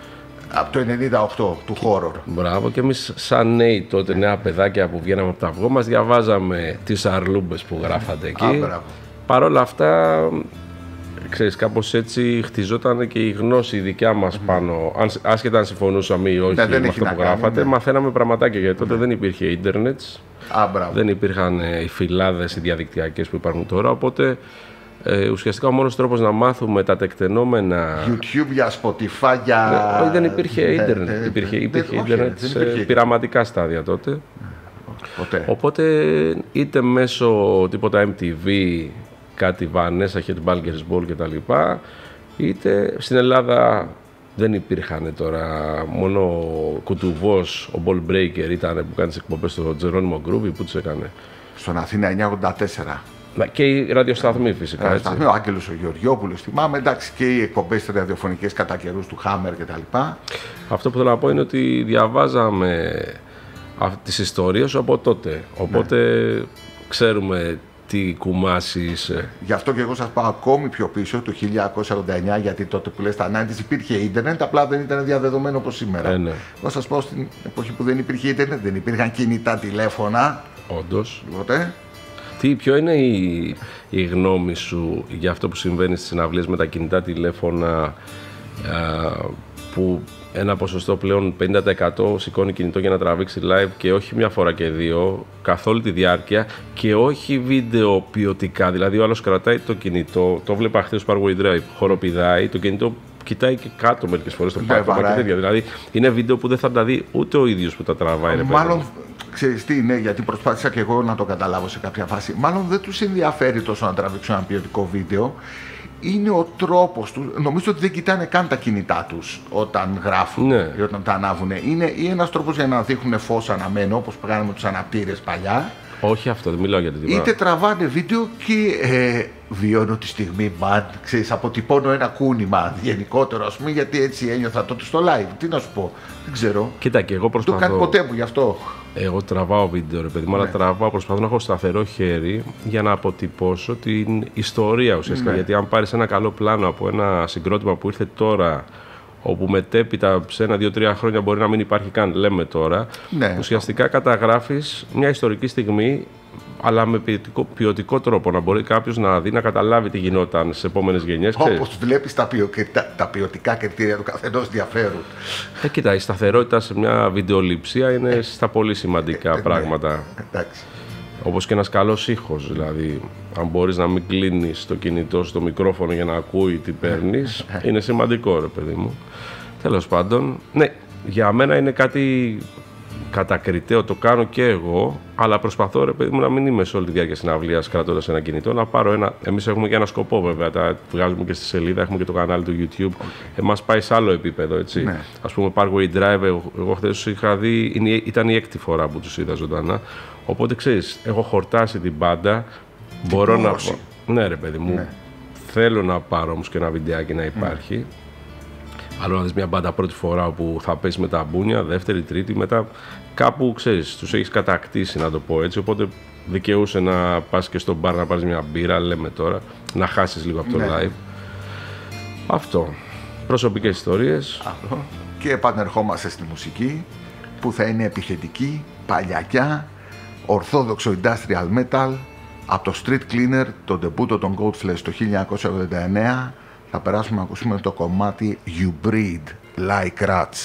από το ενενήντα οκτώ του horror. Μπράβο, και εμείς σαν νέοι τότε, νέα παιδάκια που βγαίναμε από τα αυγό μας, διαβάζαμε τις αρλούμπες που γράφατε εκεί. Α, παρ' όλα αυτά, ξέρεις, κάπως έτσι χτιζόταν και η γνώση η δικιά μας mm. πάνω, αν, άσχετα αν συμφωνούσαμε ή όχι, ναι, με αυτό που γράφατε, ναι. Μαθαίναμε πραγματάκια, γιατί τότε ναι. δεν υπήρχε ίντερνετ, δεν υπήρχαν οι φυλάδες οι διαδικτυακές που υπάρχουν τώρα, οπότε ε, ουσιαστικά ο μόνος τρόπος να μάθουμε τα τεκτενόμενα... YouTube, για Spotify, για... Ναι, δεν υπήρχε ίντερνετ, ναι, υπήρχε, υπήρχε ίντερνετ σε πειραματικά στάδια τότε. Ποτέ. Οπότε είτε μέσω τίποτα εμ τι βι, κάτι Vanessa, Headbangers Ball κτλ. Είτε στην Ελλάδα δεν υπήρχαν τώρα, μόνο ο Κουτουβός, ο Ball Breaker ήταν που κάνει τις εκπομπές στο Τζερόνιμο Groovy, που τους έκανε. Στον Αθήνα εννιακόσια ογδόντα τέσσερα. Και οι ραδιοσταθμοί φυσικά. Ραδιοσταθμοί, ο Άγγελος ο Γεωργιόπουλος, θυμάμαι, εντάξει, και οι εκπομπές ραδιοφωνικές κατά καιρούς του Hammer κτλ. Αυτό που θέλω να πω είναι ότι διαβάζαμε τις ιστορίες από τότε. Οπότε ναι. ξέρουμε τι κουμάσι είσαι. Γι' αυτό και εγώ σας πάω ακόμη πιο πίσω, το χίλια εννιακόσια ογδόντα εννιά, γιατί τότε που λες τα ενενήντα υπήρχε ίντερνετ, απλά δεν ήταν διαδεδομένο όπως σήμερα. Ε, ναι. Εγώ σας πάω στην εποχή που δεν υπήρχε ίντερνετ, δεν υπήρχαν κινητά τηλέφωνα. Όντως. Οπότε. Τι, ποιο είναι η, η γνώμη σου για αυτό που συμβαίνει στις συναυλίες με τα κινητά τηλέφωνα, α, που ένα ποσοστό πλέον πενήντα τοις εκατό σηκώνει κινητό για να τραβήξει live και όχι μια φορά και δύο, καθ' όλη τη διάρκεια, και όχι βίντεο ποιοτικά. Δηλαδή ο άλλος κρατάει το κινητό, το βλέπα χθες στο Parkway Drive, χοροπηδάει, το κινητό κοιτάει και κάτω μερικές φορές το πάτωμα και τέτοια. Δηλαδή είναι βίντεο που δεν θα τα δει ούτε ο ίδιος που τα τραβάει. Μάλλον, ξέρεις τι είναι, γιατί προσπάθησα και εγώ να το καταλάβω σε κάποια φάση. Μάλλον δεν τους ενδιαφέρει τόσο να τραβήξουν ένα ποιοτικό βίντεο. Είναι ο τρόπος του. Νομίζω ότι δεν κοιτάνε καν τα κινητά τους όταν γράφουν, ναι. ή όταν τα ανάβουν. Είναι ή ένας τρόπος για να δείχνουν φως αναμένο, όπως που κάναμε τους αναπτήρες παλιά. Όχι αυτό, δεν μιλάω για την τιμή. Είτε τραβάνε βίντεο και ε, βιώνω τη στιγμή, man, ξέρεις, αποτυπώνω ένα κούνημα γενικότερο, ας πούμε, γιατί έτσι ένιωθα τότε στο live. Τι να σου πω, δεν ξέρω. Κοίτα, και εγώ προσπαθώ. Το κάνει ποτέ μου γι' αυτό. Εγώ τραβάω βίντεο, ρε παιδί μου, ναι. αλλά τραβάω, προσπαθώ να έχω σταθερό χέρι για να αποτυπώσω την ιστορία ουσιαστικά. Ναι. Γιατί αν πάρεις ένα καλό πλάνο από ένα συγκρότημα που ήρθε τώρα, όπου μετέπειτα σε ένα, δύο, τρία χρόνια μπορεί να μην υπάρχει καν, λέμε τώρα, ναι. ουσιαστικά καταγράφεις μια ιστορική στιγμή, αλλά με ποιοτικό, ποιοτικό τρόπο, να μπορεί κάποιος να δει, να καταλάβει τι γινόταν στις επόμενες γενιές. Όπως βλέπεις τα, ποιο, τα, τα ποιοτικά κριτήρια του καθενός διαφέρουν. Ε, κοίτα, η σταθερότητα σε μια βιντεοληψία είναι ε, στα πολύ σημαντικά ε, πράγματα. Ναι, εντάξει. Όπως και ένας καλός ήχος, δηλαδή, αν μπορείς να μην κλείνεις το κινητό στο μικρόφωνο για να ακούει τι παίρνεις, είναι σημαντικό, ρε παιδί μου. Τέλος πάντων, ναι, για μένα είναι κάτι κατακριτέο, το κάνω και εγώ, αλλά προσπαθώ, ρε παιδί μου, να μην είμαι σε όλη τη διάρκεια συναυλίας κρατώντας ένα κινητό, να πάρω ένα. Εμείς έχουμε και ένα σκοπό, βέβαια, τα βγάζουμε και στη σελίδα, έχουμε και το κανάλι του YouTube. Εμάς πάει σε άλλο επίπεδο, έτσι. Ναι. Ας πούμε, Parkway Drive, εγώ, εγώ χθες είχα δει, είναι, ήταν η έκτη φορά που τους είδα ζωντανά. Οπότε ξέρεις, έχω χορτάσει την μπάντα. Μπορώ να. Ναι, ρε παιδί μου. Ναι. Θέλω να πάρω όμως και ένα βιντεάκι να υπάρχει. Mm. Άλλο να δεις μια μπάντα πρώτη φορά που θα πέσει με τα μπούνια, δεύτερη, τρίτη, μετά κάπου ξέρεις, τους έχεις κατακτήσει, να το πω έτσι. Οπότε δικαιούσε να πας και στο μπαρ να πάρεις μια μπύρα, λέμε τώρα, να χάσεις λίγο από το ναι. live. Αυτό. Προσωπικές ιστορίες. Αυτό. Και επανερχόμαστε στη μουσική που θα είναι επιθετική, παλιακιά, ορθόδοξο industrial metal, από το Street Cleaner, το ντεμπούτο των Godflesh το χίλια εννιακόσια ογδόντα εννέα. Θα περάσουμε να ακούσουμε το κομμάτι You Breed Like Rats.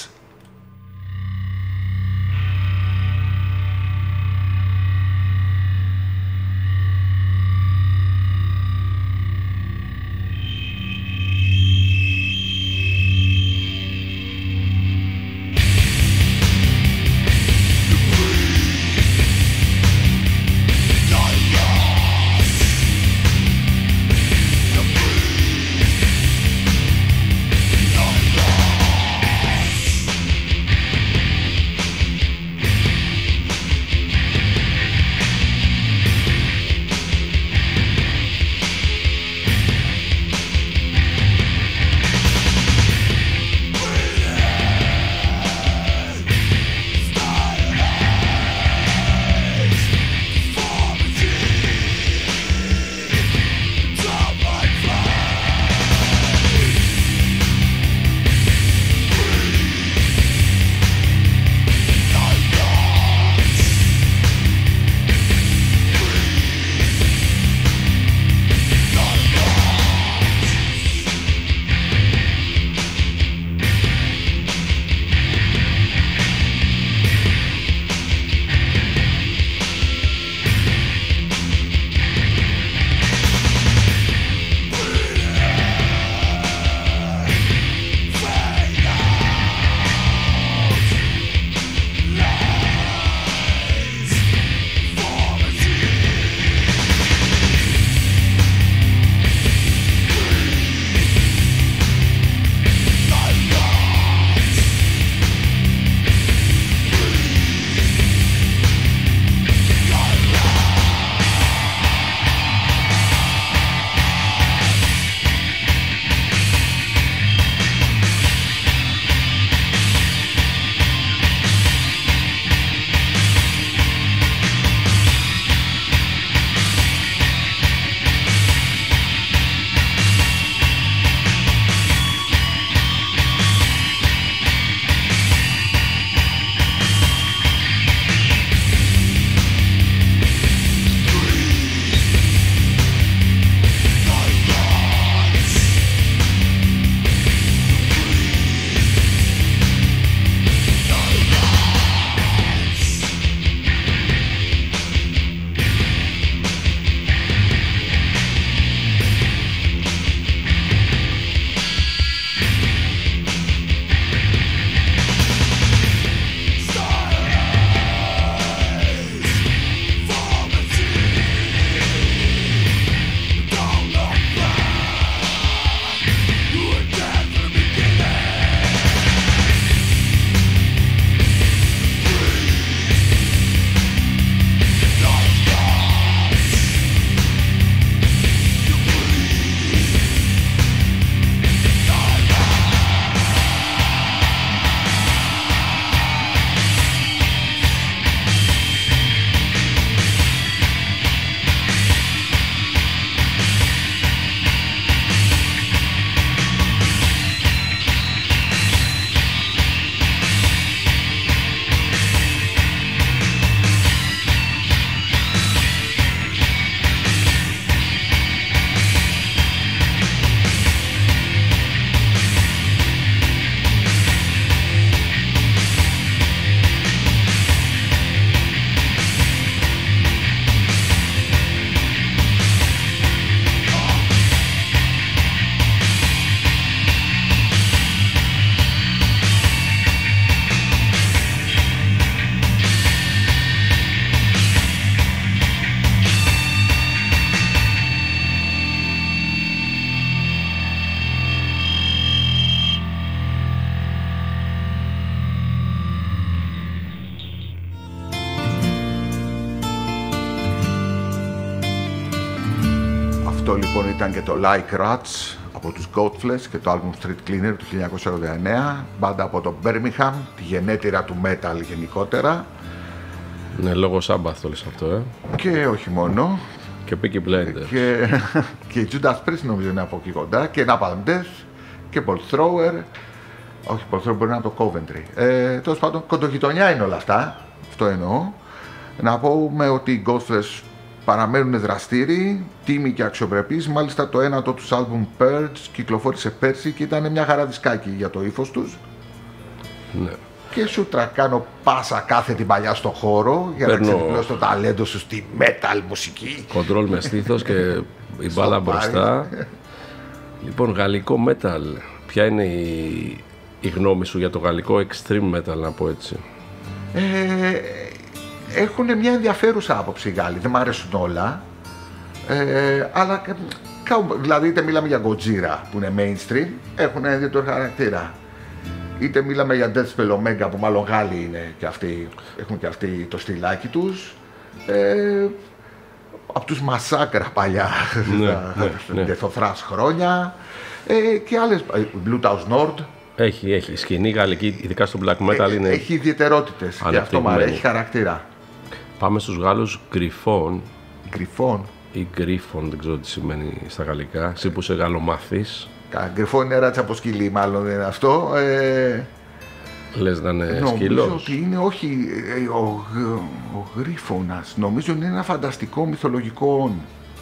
Λοιπόν, ήταν και το Like Rats από τους Godflesh και το album Street Cleaner του χίλια εννιακόσια ογδόντα εννέα, μπάντα από το Birmingham, τη γενέτειρα του metal γενικότερα. Ναι, λόγω Sabbath το λες αυτό, ε. Και όχι μόνο. Και Peaky Blinders. Και, και η Judas Priest νομίζω είναι από εκεί κοντά. Και Napalm Death και Bolt Thrower. Όχι, Bolt Thrower μπορεί να είναι από το Coventry. Ε, τέλος πάντων, κοντογειτονιά είναι όλα αυτά. Αυτό εννοώ. Να πούμε ότι οι Godflesh παραμένουν δραστήριοι, τίμοι και αξιοπρεπείς. Μάλιστα το ένατο τους άλμπουμ Purge κυκλοφόρησε πέρσι και ήταν μια χαρά δισκάκι για το ύφος τους. Ναι. Και σου τρακάνω πάσα κάθε την παλιά στο χώρο για Παίρνω... να ξεπλώσει το ταλέντο σου στη metal μουσική. Κοντρόλ με στήθος και η μπάλα μπροστά. Λοιπόν, γαλλικό metal. Ποια είναι η, η γνώμη σου για το γαλλικό extreme metal, να πω έτσι? Ε, έχουν μια ενδιαφέρουσα άποψη οι Γάλλοι. Δεν μ' αρέσουν όλα. Ε, αλλά δηλαδή είτε μιλάμε για Gojira που είναι mainstream, έχουν ένα ιδιαίτερο χαρακτήρα. Είτε μιλάμε για Deathspell Omega που μάλλον Γάλλοι είναι και αυτοί, έχουν και αυτοί το στυλάκι τους. Ε, από τους Massacre παλιά, ναι, Death of Thrash χρόνια. Ε, και άλλες, Blue House Nord. Έχει, έχει. Σκηνή γαλλική, ειδικά στο black metal, ε, είναι... Έχει ιδιαιτερότητες και αυτό μου αρέσει, έχει χαρακτήρα. Πάμε στους Γάλλους Griffon. Griffon. Ή Griffon, δεν ξέρω τι σημαίνει στα γαλλικά. Εσύ που είσαι γαλλομαθής. Griffon είναι ράτσα από σκυλί, μάλλον δεν είναι αυτό. Ε, Λες να είναι νομίζω σκύλος. Νομίζω ότι είναι, όχι, ο, ο Γρίφωνας. Νομίζω είναι ένα φανταστικό μυθολογικό όν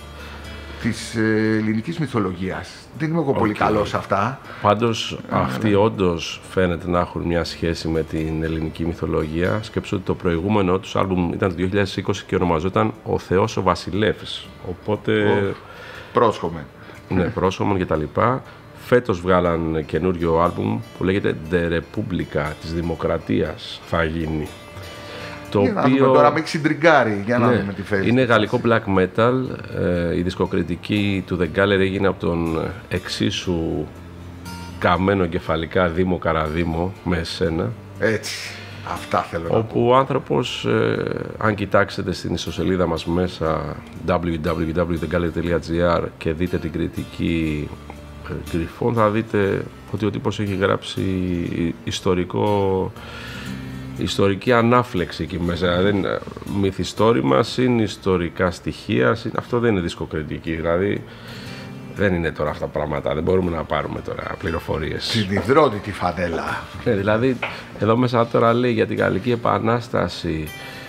της ε, ελληνικής μυθολογίας. Δεν είμαι εγώ okay. πολύ καλός σε αυτά. Πάντως αυτοί ναι. όντως φαίνεται να έχουν μια σχέση με την ελληνική μυθολογία. Σκέψου ότι το προηγούμενο τους άλμπουμ ήταν το δύο χιλιάδες είκοσι και ονομαζόταν «Ο Θεός ο Βασιλεύς». Οπότε... Oh, πρόσχομεν. Ναι, πρόσχομεν και τα λοιπά. Φέτος βγάλαν καινούριο άλμπουμ που λέγεται «The Republica», της Δημοκρατίας θα γίνει. Το για οποίο... να δούμε τώρα, με ξυντριγκάρει, για να ναι, δούμε τι φέρει. Είναι γαλλικό black metal. Ε, η δισκοκριτική του The Gallery έγινε από τον εξίσου καμένο κεφαλικά Δήμο Καραδήμο με εσένα. Έτσι, αυτά θέλω να πω. Όπου ο άνθρωπος, ε, αν κοιτάξετε στην ιστοσελίδα μας μέσα double-u double-u double-u τελεία the gallery τελεία gr και δείτε την κριτική Griffon, θα δείτε ότι ο τύπος έχει γράψει ιστορικό, ιστορική ανάφλεξη εκεί μέσα. Δεν είναι μυθιστόρημα, συν ιστορικά στοιχεία, συν... αυτό δεν είναι δισκοκριτική, δηλαδή δεν είναι τώρα αυτά τα πράγματα, δεν μπορούμε να πάρουμε τώρα πληροφορίες. Στην υδρότητη φανέλα. Ναι, δηλαδή εδώ μέσα τώρα λέει για την Γαλλική Επανάσταση,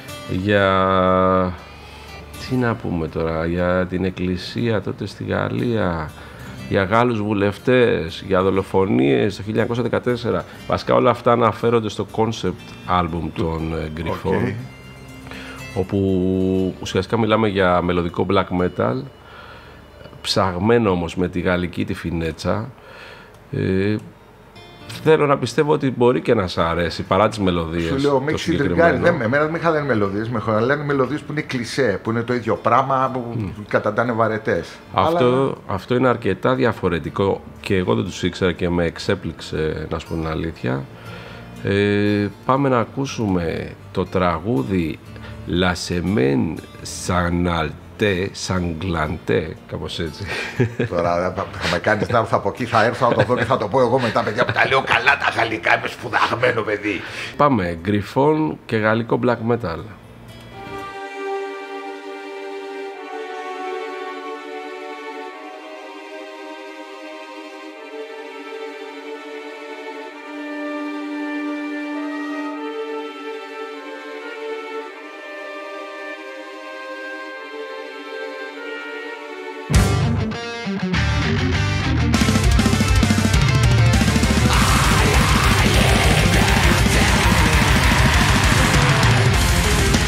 για... τι να πούμε τώρα, για την εκκλησία τότε στη Γαλλία, για Γάλλους βουλευτές, για δολοφονίες το χίλια εννιακόσια δεκατέσσερα. Βασικά όλα αυτά αναφέρονται στο concept album των Griffon, okay. όπου ουσιαστικά μιλάμε για μελωδικό black metal, ψαγμένο όμως με τη γαλλική τη φινέτσα. Ε, θέλω να πιστεύω ότι μπορεί και να σ' αρέσει παρά τις μελωδίες. Σου λέω, με έχει τριγκάρει. Εμένα δεν με χαλάνε μελωδίες, με χαλάνε μελωδίες που είναι κλισέ, που είναι το ίδιο πράγμα, που mm. καταντάνε βαρετές. Αυτό, Αλλά... αυτό είναι αρκετά διαφορετικό και εγώ δεν τους ήξερα και με εξέπληξε, να σου πω την αλήθεια. Ε, πάμε να ακούσουμε το τραγούδι La Semaine Sanglante, Sanglante, κάπως έτσι. Τώρα θα με κάνεις να έρθω από εκεί, θα έρθω να το δω και θα το πω εγώ μετά, παιδιά που τα λέω καλά τα γαλλικά, είμαι σπουδαγμένο παιδί. Πάμε, Griffon και γαλλικό black metal. I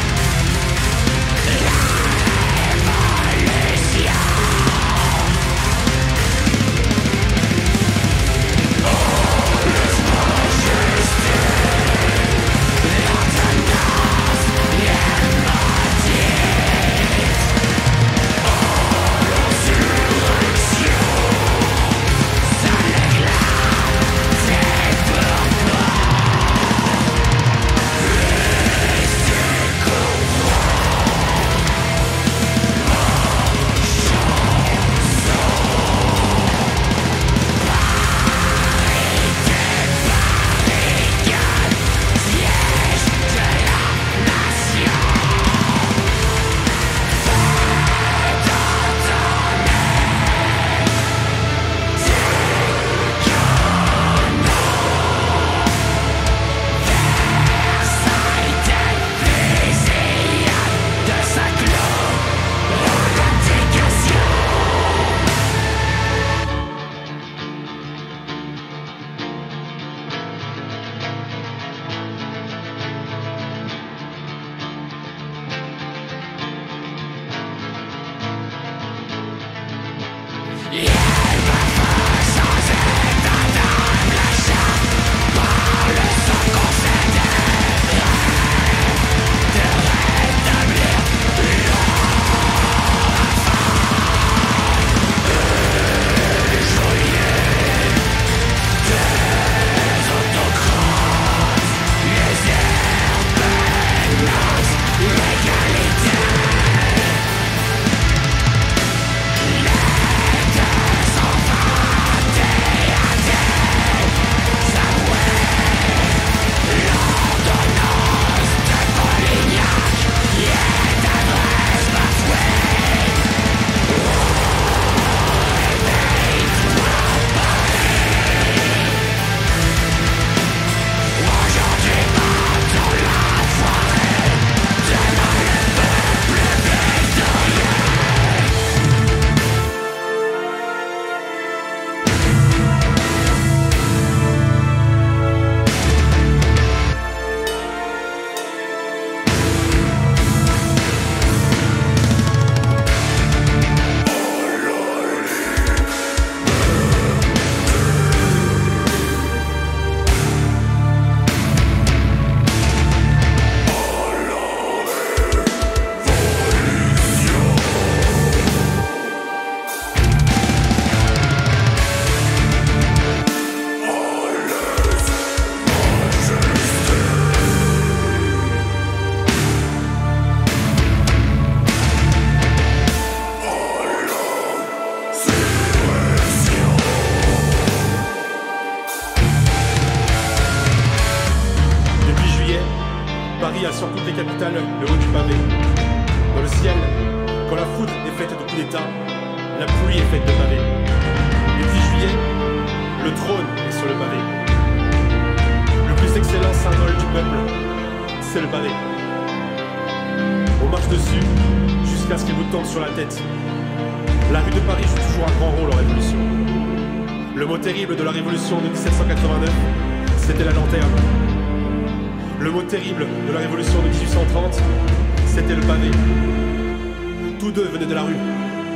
a sur toutes les capitales le haut du pavé. Dans le ciel, quand la foudre est faite de coups d'état, la pluie est faite de pavés. Depuis juillet, le trône est sur le pavé. Le plus excellent symbole du peuple, c'est le pavé. On marche dessus jusqu'à ce qu'il nous tombe sur la tête. La rue de Paris joue toujours un grand rôle en Révolution. Le mot terrible de la Révolution de dix-sept cent quatre-vingt-neuf, c'était la lanterne. Le mot terrible de la Révolution de dix-huit cent trente, c'était le pavé. Tous deux venaient de la rue.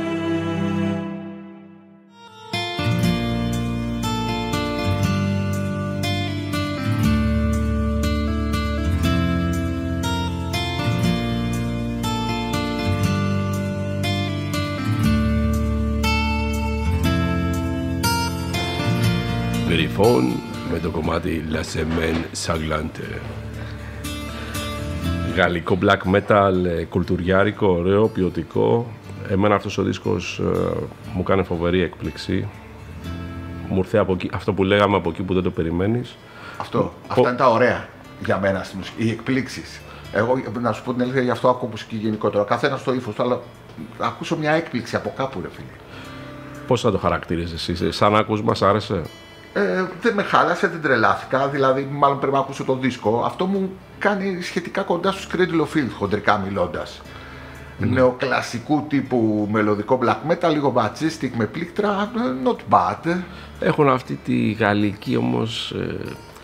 Περιφών με το κομμάτι La Semaine Sanglante. Γαλλικό black metal, κουλτουριάρικο, ωραίο, ποιοτικό. Εμένα αυτός ο δίσκος ε, μου κάνει φοβερή έκπληξη. Μου ήρθε από εκεί, αυτό που λέγαμε από εκεί που δεν το περιμένεις. Αυτό, Πο... αυτά είναι τα ωραία για μένα στη μουσική, οι εκπλήξεις. Εγώ, να σου πω την αλήθεια, γι' αυτό ακούω μουσική γενικότερα. Καθένα στο ύφος του, αλλά ακούσω μια έκπληξη από κάπου, ρε φίλε. Πώς θα το χαρακτηρίζεις εσύ, σαν άκουσμα, σ' άρεσε? Ε, δεν με χάλασε, δεν τρελάθηκα, δηλαδή μάλλον πρέπει να ακούσω το δίσκο. Αυτό μου κάνει σχετικά κοντά στους Cradle of Filth, χοντρικά μιλώντας. Mm. Νεοκλασικού τύπου μελωδικό black metal, λίγο bassistic με πλήκτρα, not bad. Έχουν αυτή τη γαλλική όμως ε,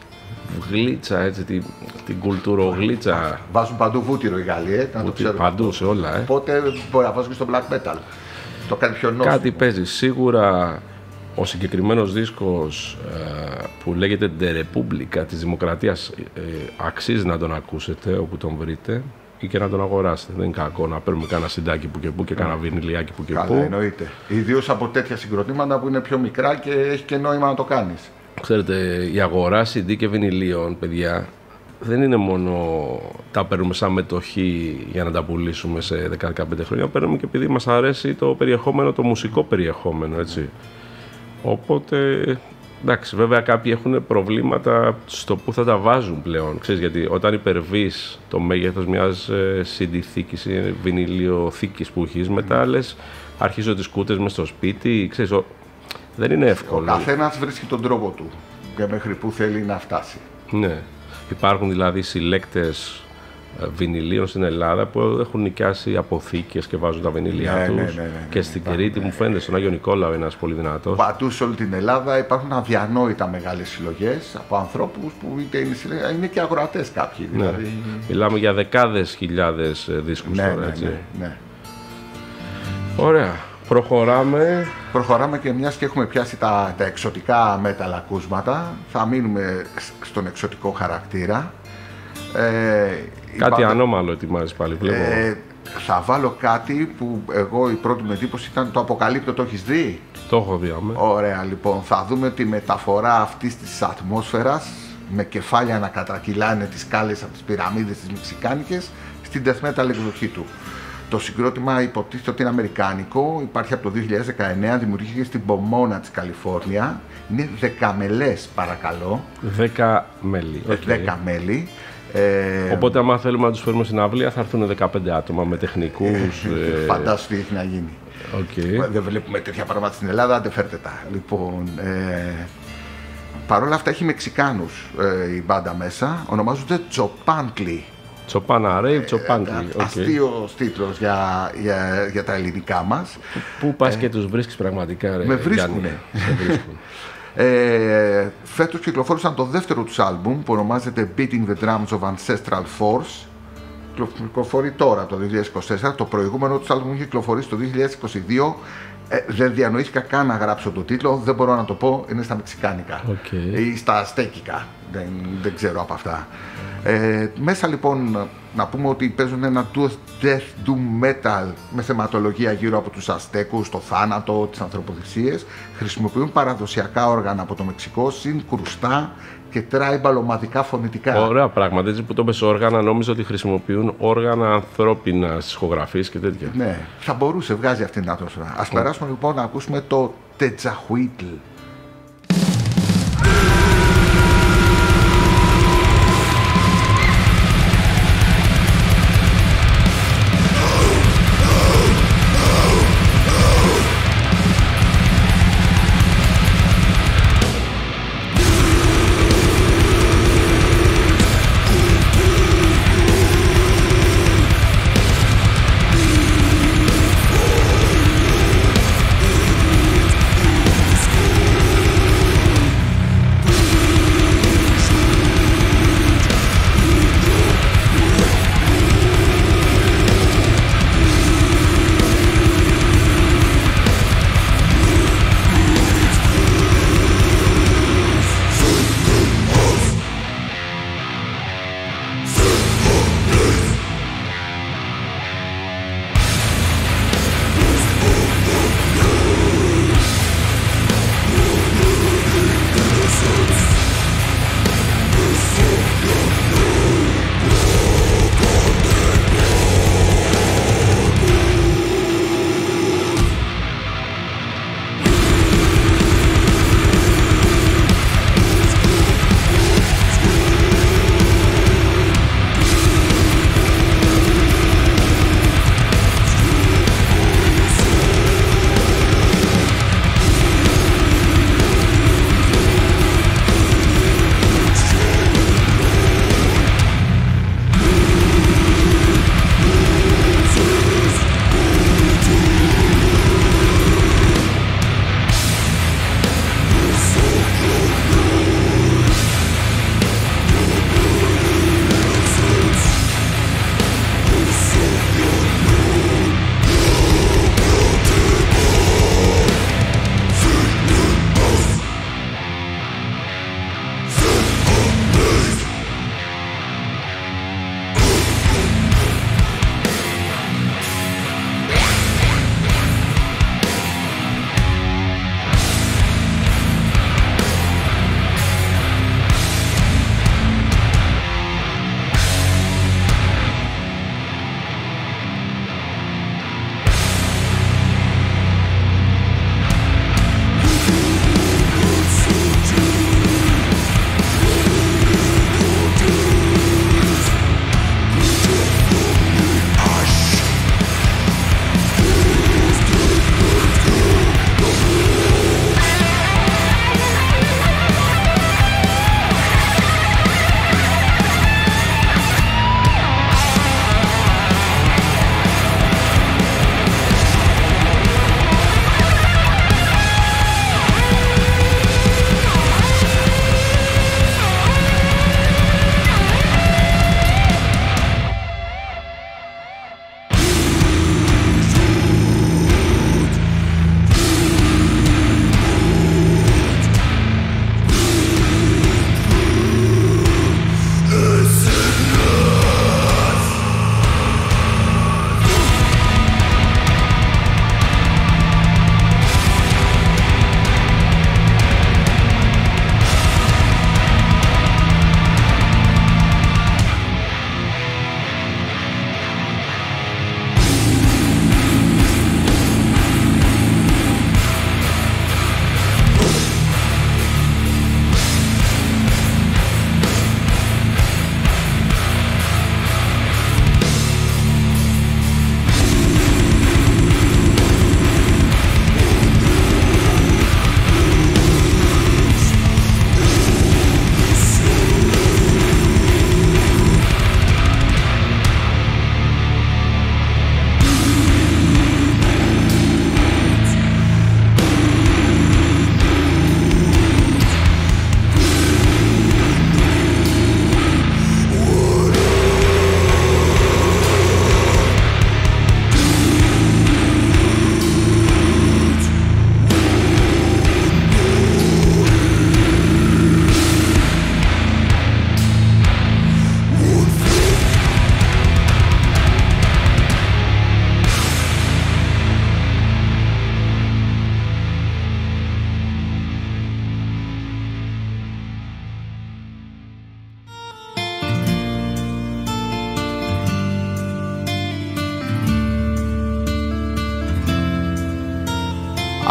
γλίτσα, έτσι, την, την κουλτουρογλίτσα. Βάζουν παντού βούτυρο οι Γάλλοι, ε, να το ξέρουν. Παντού, σε όλα, ε. Οπότε μπορεί να βάζουν και στο black metal. Το κάνει πιο νόστιμο. Κάτι παίζει, σίγουρα. Ο συγκεκριμένος δίσκος ε, που λέγεται De Repubblica της Δημοκρατίας ε, αξίζει να τον ακούσετε όπου τον βρείτε ή και να τον αγοράσετε. Δεν είναι κακό να παίρνουμε κάνα συντάκι που και που και κάνα βινιλιάκι που και Καλά, που. εννοείται. Ιδίως από τέτοια συγκροτήματα που είναι πιο μικρά και έχει και νόημα να το κάνεις. Ξέρετε, η αγορά σι ντι και βινιλίων, παιδιά, δεν είναι μόνο τα παίρνουμε σαν μετοχή για να τα πουλήσουμε σε δέκα με δεκαπέντε χρόνια. Παίρνουμε και επειδή μας αρέσει το περιεχόμενο, το μουσικό περιεχόμενο, έτσι. Οπότε, εντάξει, βέβαια κάποιοι έχουν προβλήματα στο που θα τα βάζουν πλέον. Ξέρεις, γιατί όταν υπερβείς το μέγεθος μιας σι ντι θήκης ή βινιλιοθήκης που έχεις, μετά λες, αρχίζω τις κούτες μες στο σπίτι, ξέρεις, ο... δεν είναι εύκολο. Ο καθένας βρίσκει τον τρόπο του και μέχρι που θέλει να φτάσει. Ναι. Υπάρχουν δηλαδή συλλέκτες βινιλίων στην Ελλάδα που έχουν νοικιάσει αποθήκες και βάζουν τα βινιλία ναι, τους. Ναι, ναι, ναι, ναι, και στην ναι, Κρήτη, ναι, μου φαίνεται, στον Άγιο Νικόλαο ένας πολύ δυνατός. Παντού σε όλη την Ελλάδα υπάρχουν αδιανόητα μεγάλες συλλογές από ανθρώπους που είτε είναι, είναι και αγορατές κάποιοι. Δηλαδή... Ναι. Μιλάμε για δεκάδες χιλιάδες δίσκους ναι, τώρα, ναι, έτσι. Ναι, ναι. Ωραία. Προχωράμε. Προχωράμε και μιας και έχουμε πιάσει τα, τα εξωτικά metal ακούσματα, θα μείνουμε στον εξωτικό χαρακτήρα. Ε, Κάτι είπατε, ανώμαλο ετοιμάζεις πάλι, βλέπω. Ε, θα βάλω κάτι που εγώ η πρώτη μου εντύπωση ήταν το Αποκαλύπτω, το έχεις δει? Το έχω δει, αμέ. Ωραία, λοιπόν, θα δούμε τη μεταφορά αυτής της ατμόσφαιρας με κεφάλια να κατρακυλάνε τις σκάλες από τις πυραμίδες τις μεξικάνικες στην death metal εκδοχή του. Το συγκρότημα υποτίθεται ότι είναι αμερικάνικο, υπάρχει από το δύο χιλιάδες δεκαεννέα, δημιουργήθηκε στην Πομόνα της Καλιφόρνια. Είναι δεκαμελές, παρακαλώ. Δέκα μέλη. Okay. Δέκα μέλη. Ε, Οπότε, άμα θέλουμε να τους φέρουμε στην αυλία, θα έρθουν δεκαπέντε άτομα με τεχνικούς. Ε, φαντάσου τι έχει να γίνει. Okay. Δεν βλέπουμε τέτοια πράγματα στην Ελλάδα, άντε φέρτε τα. Λοιπόν, ε, παρ' όλα αυτά έχει Μεξικάνους ε, η μπάντα μέσα, ονομάζονται Τσοπάντλι. Τσοπάνα Ρέιβ, Τσοπάντλι. Okay. Αστείος τίτλος για, για, για τα ελληνικά μας. Πού πας ε, και τους βρίσκεις πραγματικά, ρε? Με βρίσκουνε. Ε, φέτος κυκλοφόρησαν το δεύτερο τους άλμπουμ που ονομάζεται Beating the Drums of Ancestral Force. Κυκλοφορεί τώρα το δύο χιλιάδες είκοσι τέσσερα. Το προηγούμενο τους άλμπουμ είχε κυκλοφορήσει το δύο χιλιάδες είκοσι δύο. Ε, δεν διανοήθηκα καν να γράψω το τίτλο, δεν μπορώ να το πω, είναι στα μεξικάνικα okay. ή στα αστέκικα, δεν, δεν ξέρω από αυτά. Ε, μέσα λοιπόν να πούμε ότι παίζουν ένα death doom metal με θεματολογία γύρω από τους Αστέκους, το θάνατο, τις ανθρωποθυσίες. Χρησιμοποιούν παραδοσιακά όργανα από το Μεξικό, συν κρουστά και tribal ομαδικά φωνητικά. Ωραία πράγματα, έτσι που το πες όργανα, νόμιζα ότι χρησιμοποιούν όργανα ανθρώπινα στις ηχογραφίες και τέτοια. Ναι, θα μπορούσε, βγάζει αυτή την ατμόσφαιρα. Ας mm. περάσουμε λοιπόν να ακούσουμε το Tetzahuitl.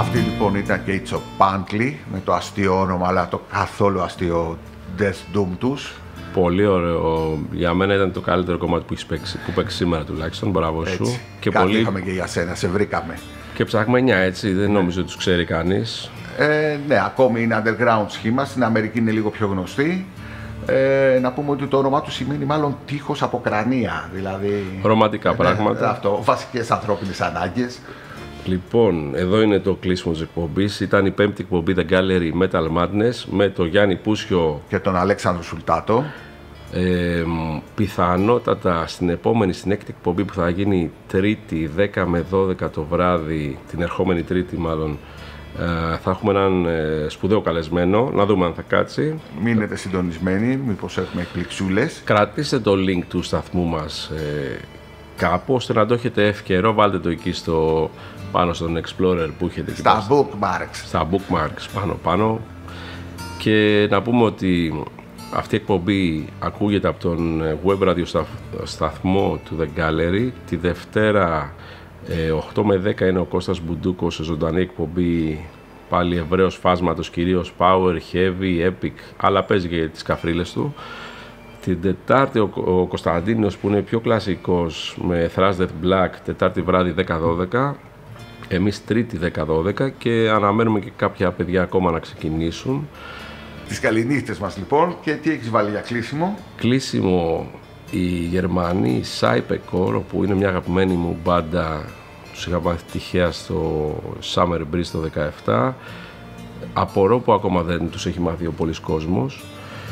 Αυτή λοιπόν ήταν και η Chop με το αστείο όνομα, αλλά το καθόλου αστείο Death Doom τους. Πολύ ωραίο. Για μένα ήταν το καλύτερο κομμάτι που έχει παίξει, που παίξει σήμερα τουλάχιστον. Μπράβο σου. Έτσι. Και Κάτι πολύ... είχαμε και για σένα, σε βρήκαμε. Και ψαγμενιά, έτσι. Δεν νομίζω ότι τους ξέρει κανείς. Ε, ναι, ακόμη είναι underground σχήμα. Στην Αμερική είναι λίγο πιο γνωστή. Ε, να πούμε ότι το όνομά του σημαίνει μάλλον τείχος από κρανία. Δηλαδή. Ρομαντικά ε, πράγματα. Ναι, αυτό. Βασικές ανθρώπινες ανάγκες. Λοιπόν, εδώ είναι το κλείσιμο της εκπομπής. Ήταν η πέμπτη εκπομπή The Gallery Metal Madness με τον Γιάννη Πούσιο και τον Αλέξανδρο Σουλτάτο. Ε, πιθανότατα στην επόμενη, στην έκτη εκπομπή που θα γίνει Τρίτη δέκα με δώδεκα το βράδυ, την ερχόμενη Τρίτη μάλλον, ε, θα έχουμε έναν ε, σπουδαίο καλεσμένο, να δούμε αν θα κάτσει. Μείνετε συντονισμένοι, μήπως έχουμε εκπληξούλες. Κρατήστε το link του σταθμού μας ε, κάπου, ώστε να το έχετε ευκαιρό, βάλτε το εκεί στο, πάνω στον Explorer που έχετε. Στα bookmarks. Στα bookmarks πάνω πάνω. Και να πούμε ότι αυτή η εκπομπή ακούγεται από τον web radio σταθμό του The Gallery. Τη Δευτέρα ε, οκτώ με δέκα είναι ο Κώστας Μπουντούκος σε ζωντανή εκπομπή, πάλι ευραίος φάσματος, κυρίως power, heavy, epic, αλλά παίζει και τις καφρίλες του. Την Τετάρτη ο, ο Κωνσταντίνος που είναι πιο κλασικός με Thrash Death Black, Τετάρτη βράδυ δέκα δώδεκα. Εμείς Τρίτη δέκα δώδεκα και αναμένουμε και κάποια παιδιά ακόμα να ξεκινήσουν. Τις καληνύχτες μας λοιπόν. Και τι έχεις βάλει για κλείσιμο? Κλείσιμο οι Γερμανοί, η Cypekor, που είναι μια αγαπημένη μου μπάντα. Τους είχα μάθει τυχαία στο Summer Breeze το δεκαεπτά. Απορώ που ακόμα δεν τους έχει μάθει ο πολλής κόσμος.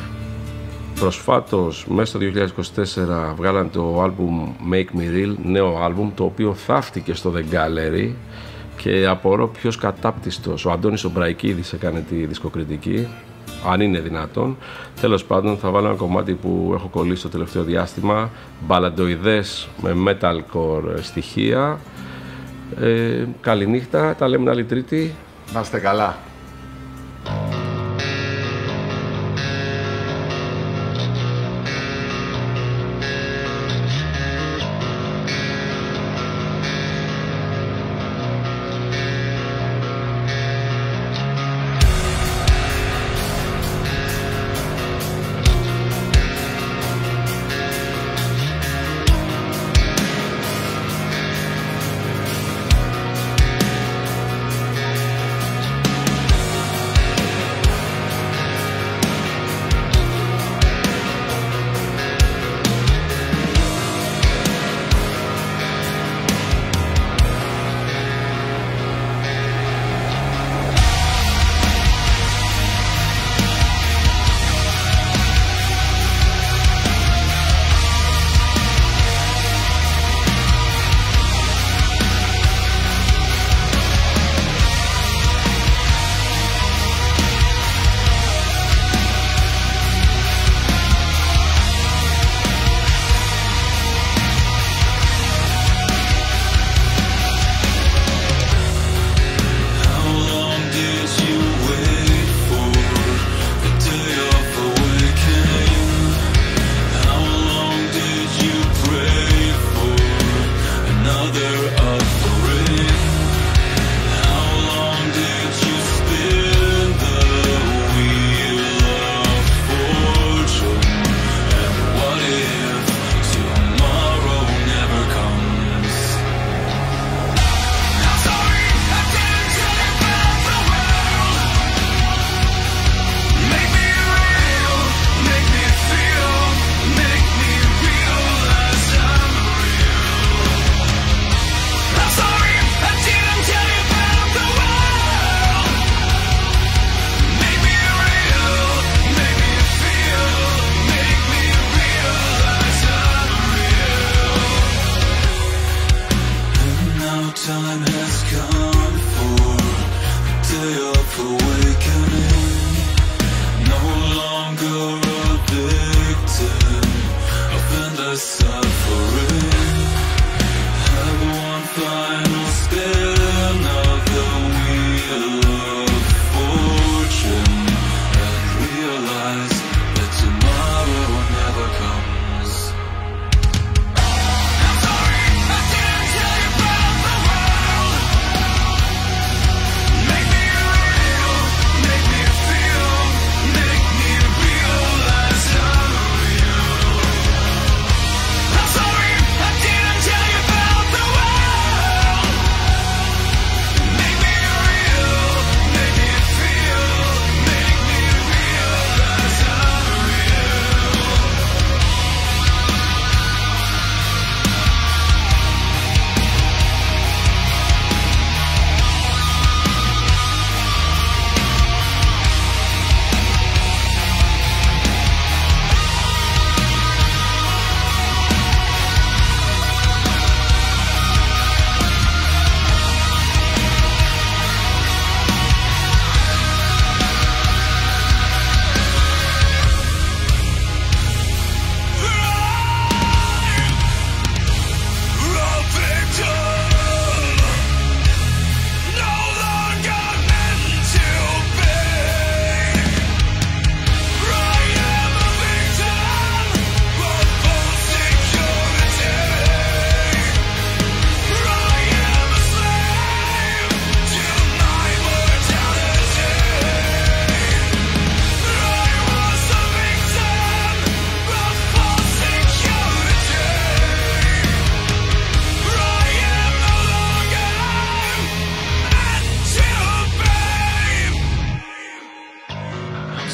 Προσφάτως, μέσα στο δύο χιλιάδες είκοσι τέσσερα βγάλαν το άλμπουμ Make Me Real, νέο άλμπουμ, το οποίο θαύτηκε στο The Gallery και απορώ ποιος κατάπτυστος. Ο Αντώνης ο Μπραϊκίδης έκανε τη δισκοκριτική, αν είναι δυνατόν. Τέλος πάντων, θα βάλω ένα κομμάτι που έχω κολλήσει το τελευταίο διάστημα, μπαλαντοειδές με metalcore στοιχεία. Ε, καληνύχτα, τα λέμε άλλη Τρίτη. Να είστε καλά.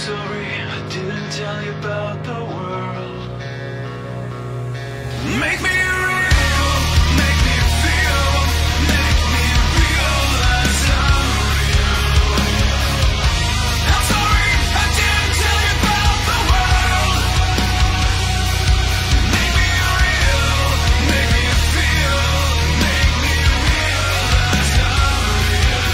sorry I didn't tell you about the world. Make me real, make me feel, make me realize I'm real. I'm sorry I didn't tell you about the world. Make me real, make me feel, make me realize I'm real.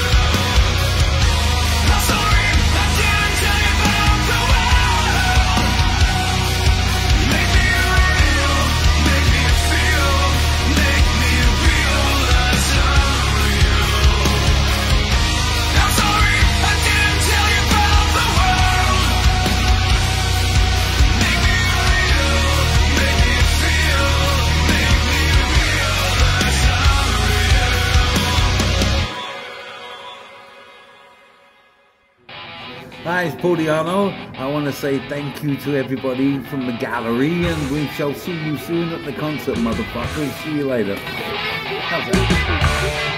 I'm sorry I didn't tell you about the world. Make me real, make me feel, make me realize I'm real. I'm sorry I didn't tell you about the world. Make me real, make me feel, make me realize I'm real. Hi, it's Pauliano. I want to say thank you to everybody from the gallery, and we shall see you soon at the concert, motherfuckers. See you later. How's that?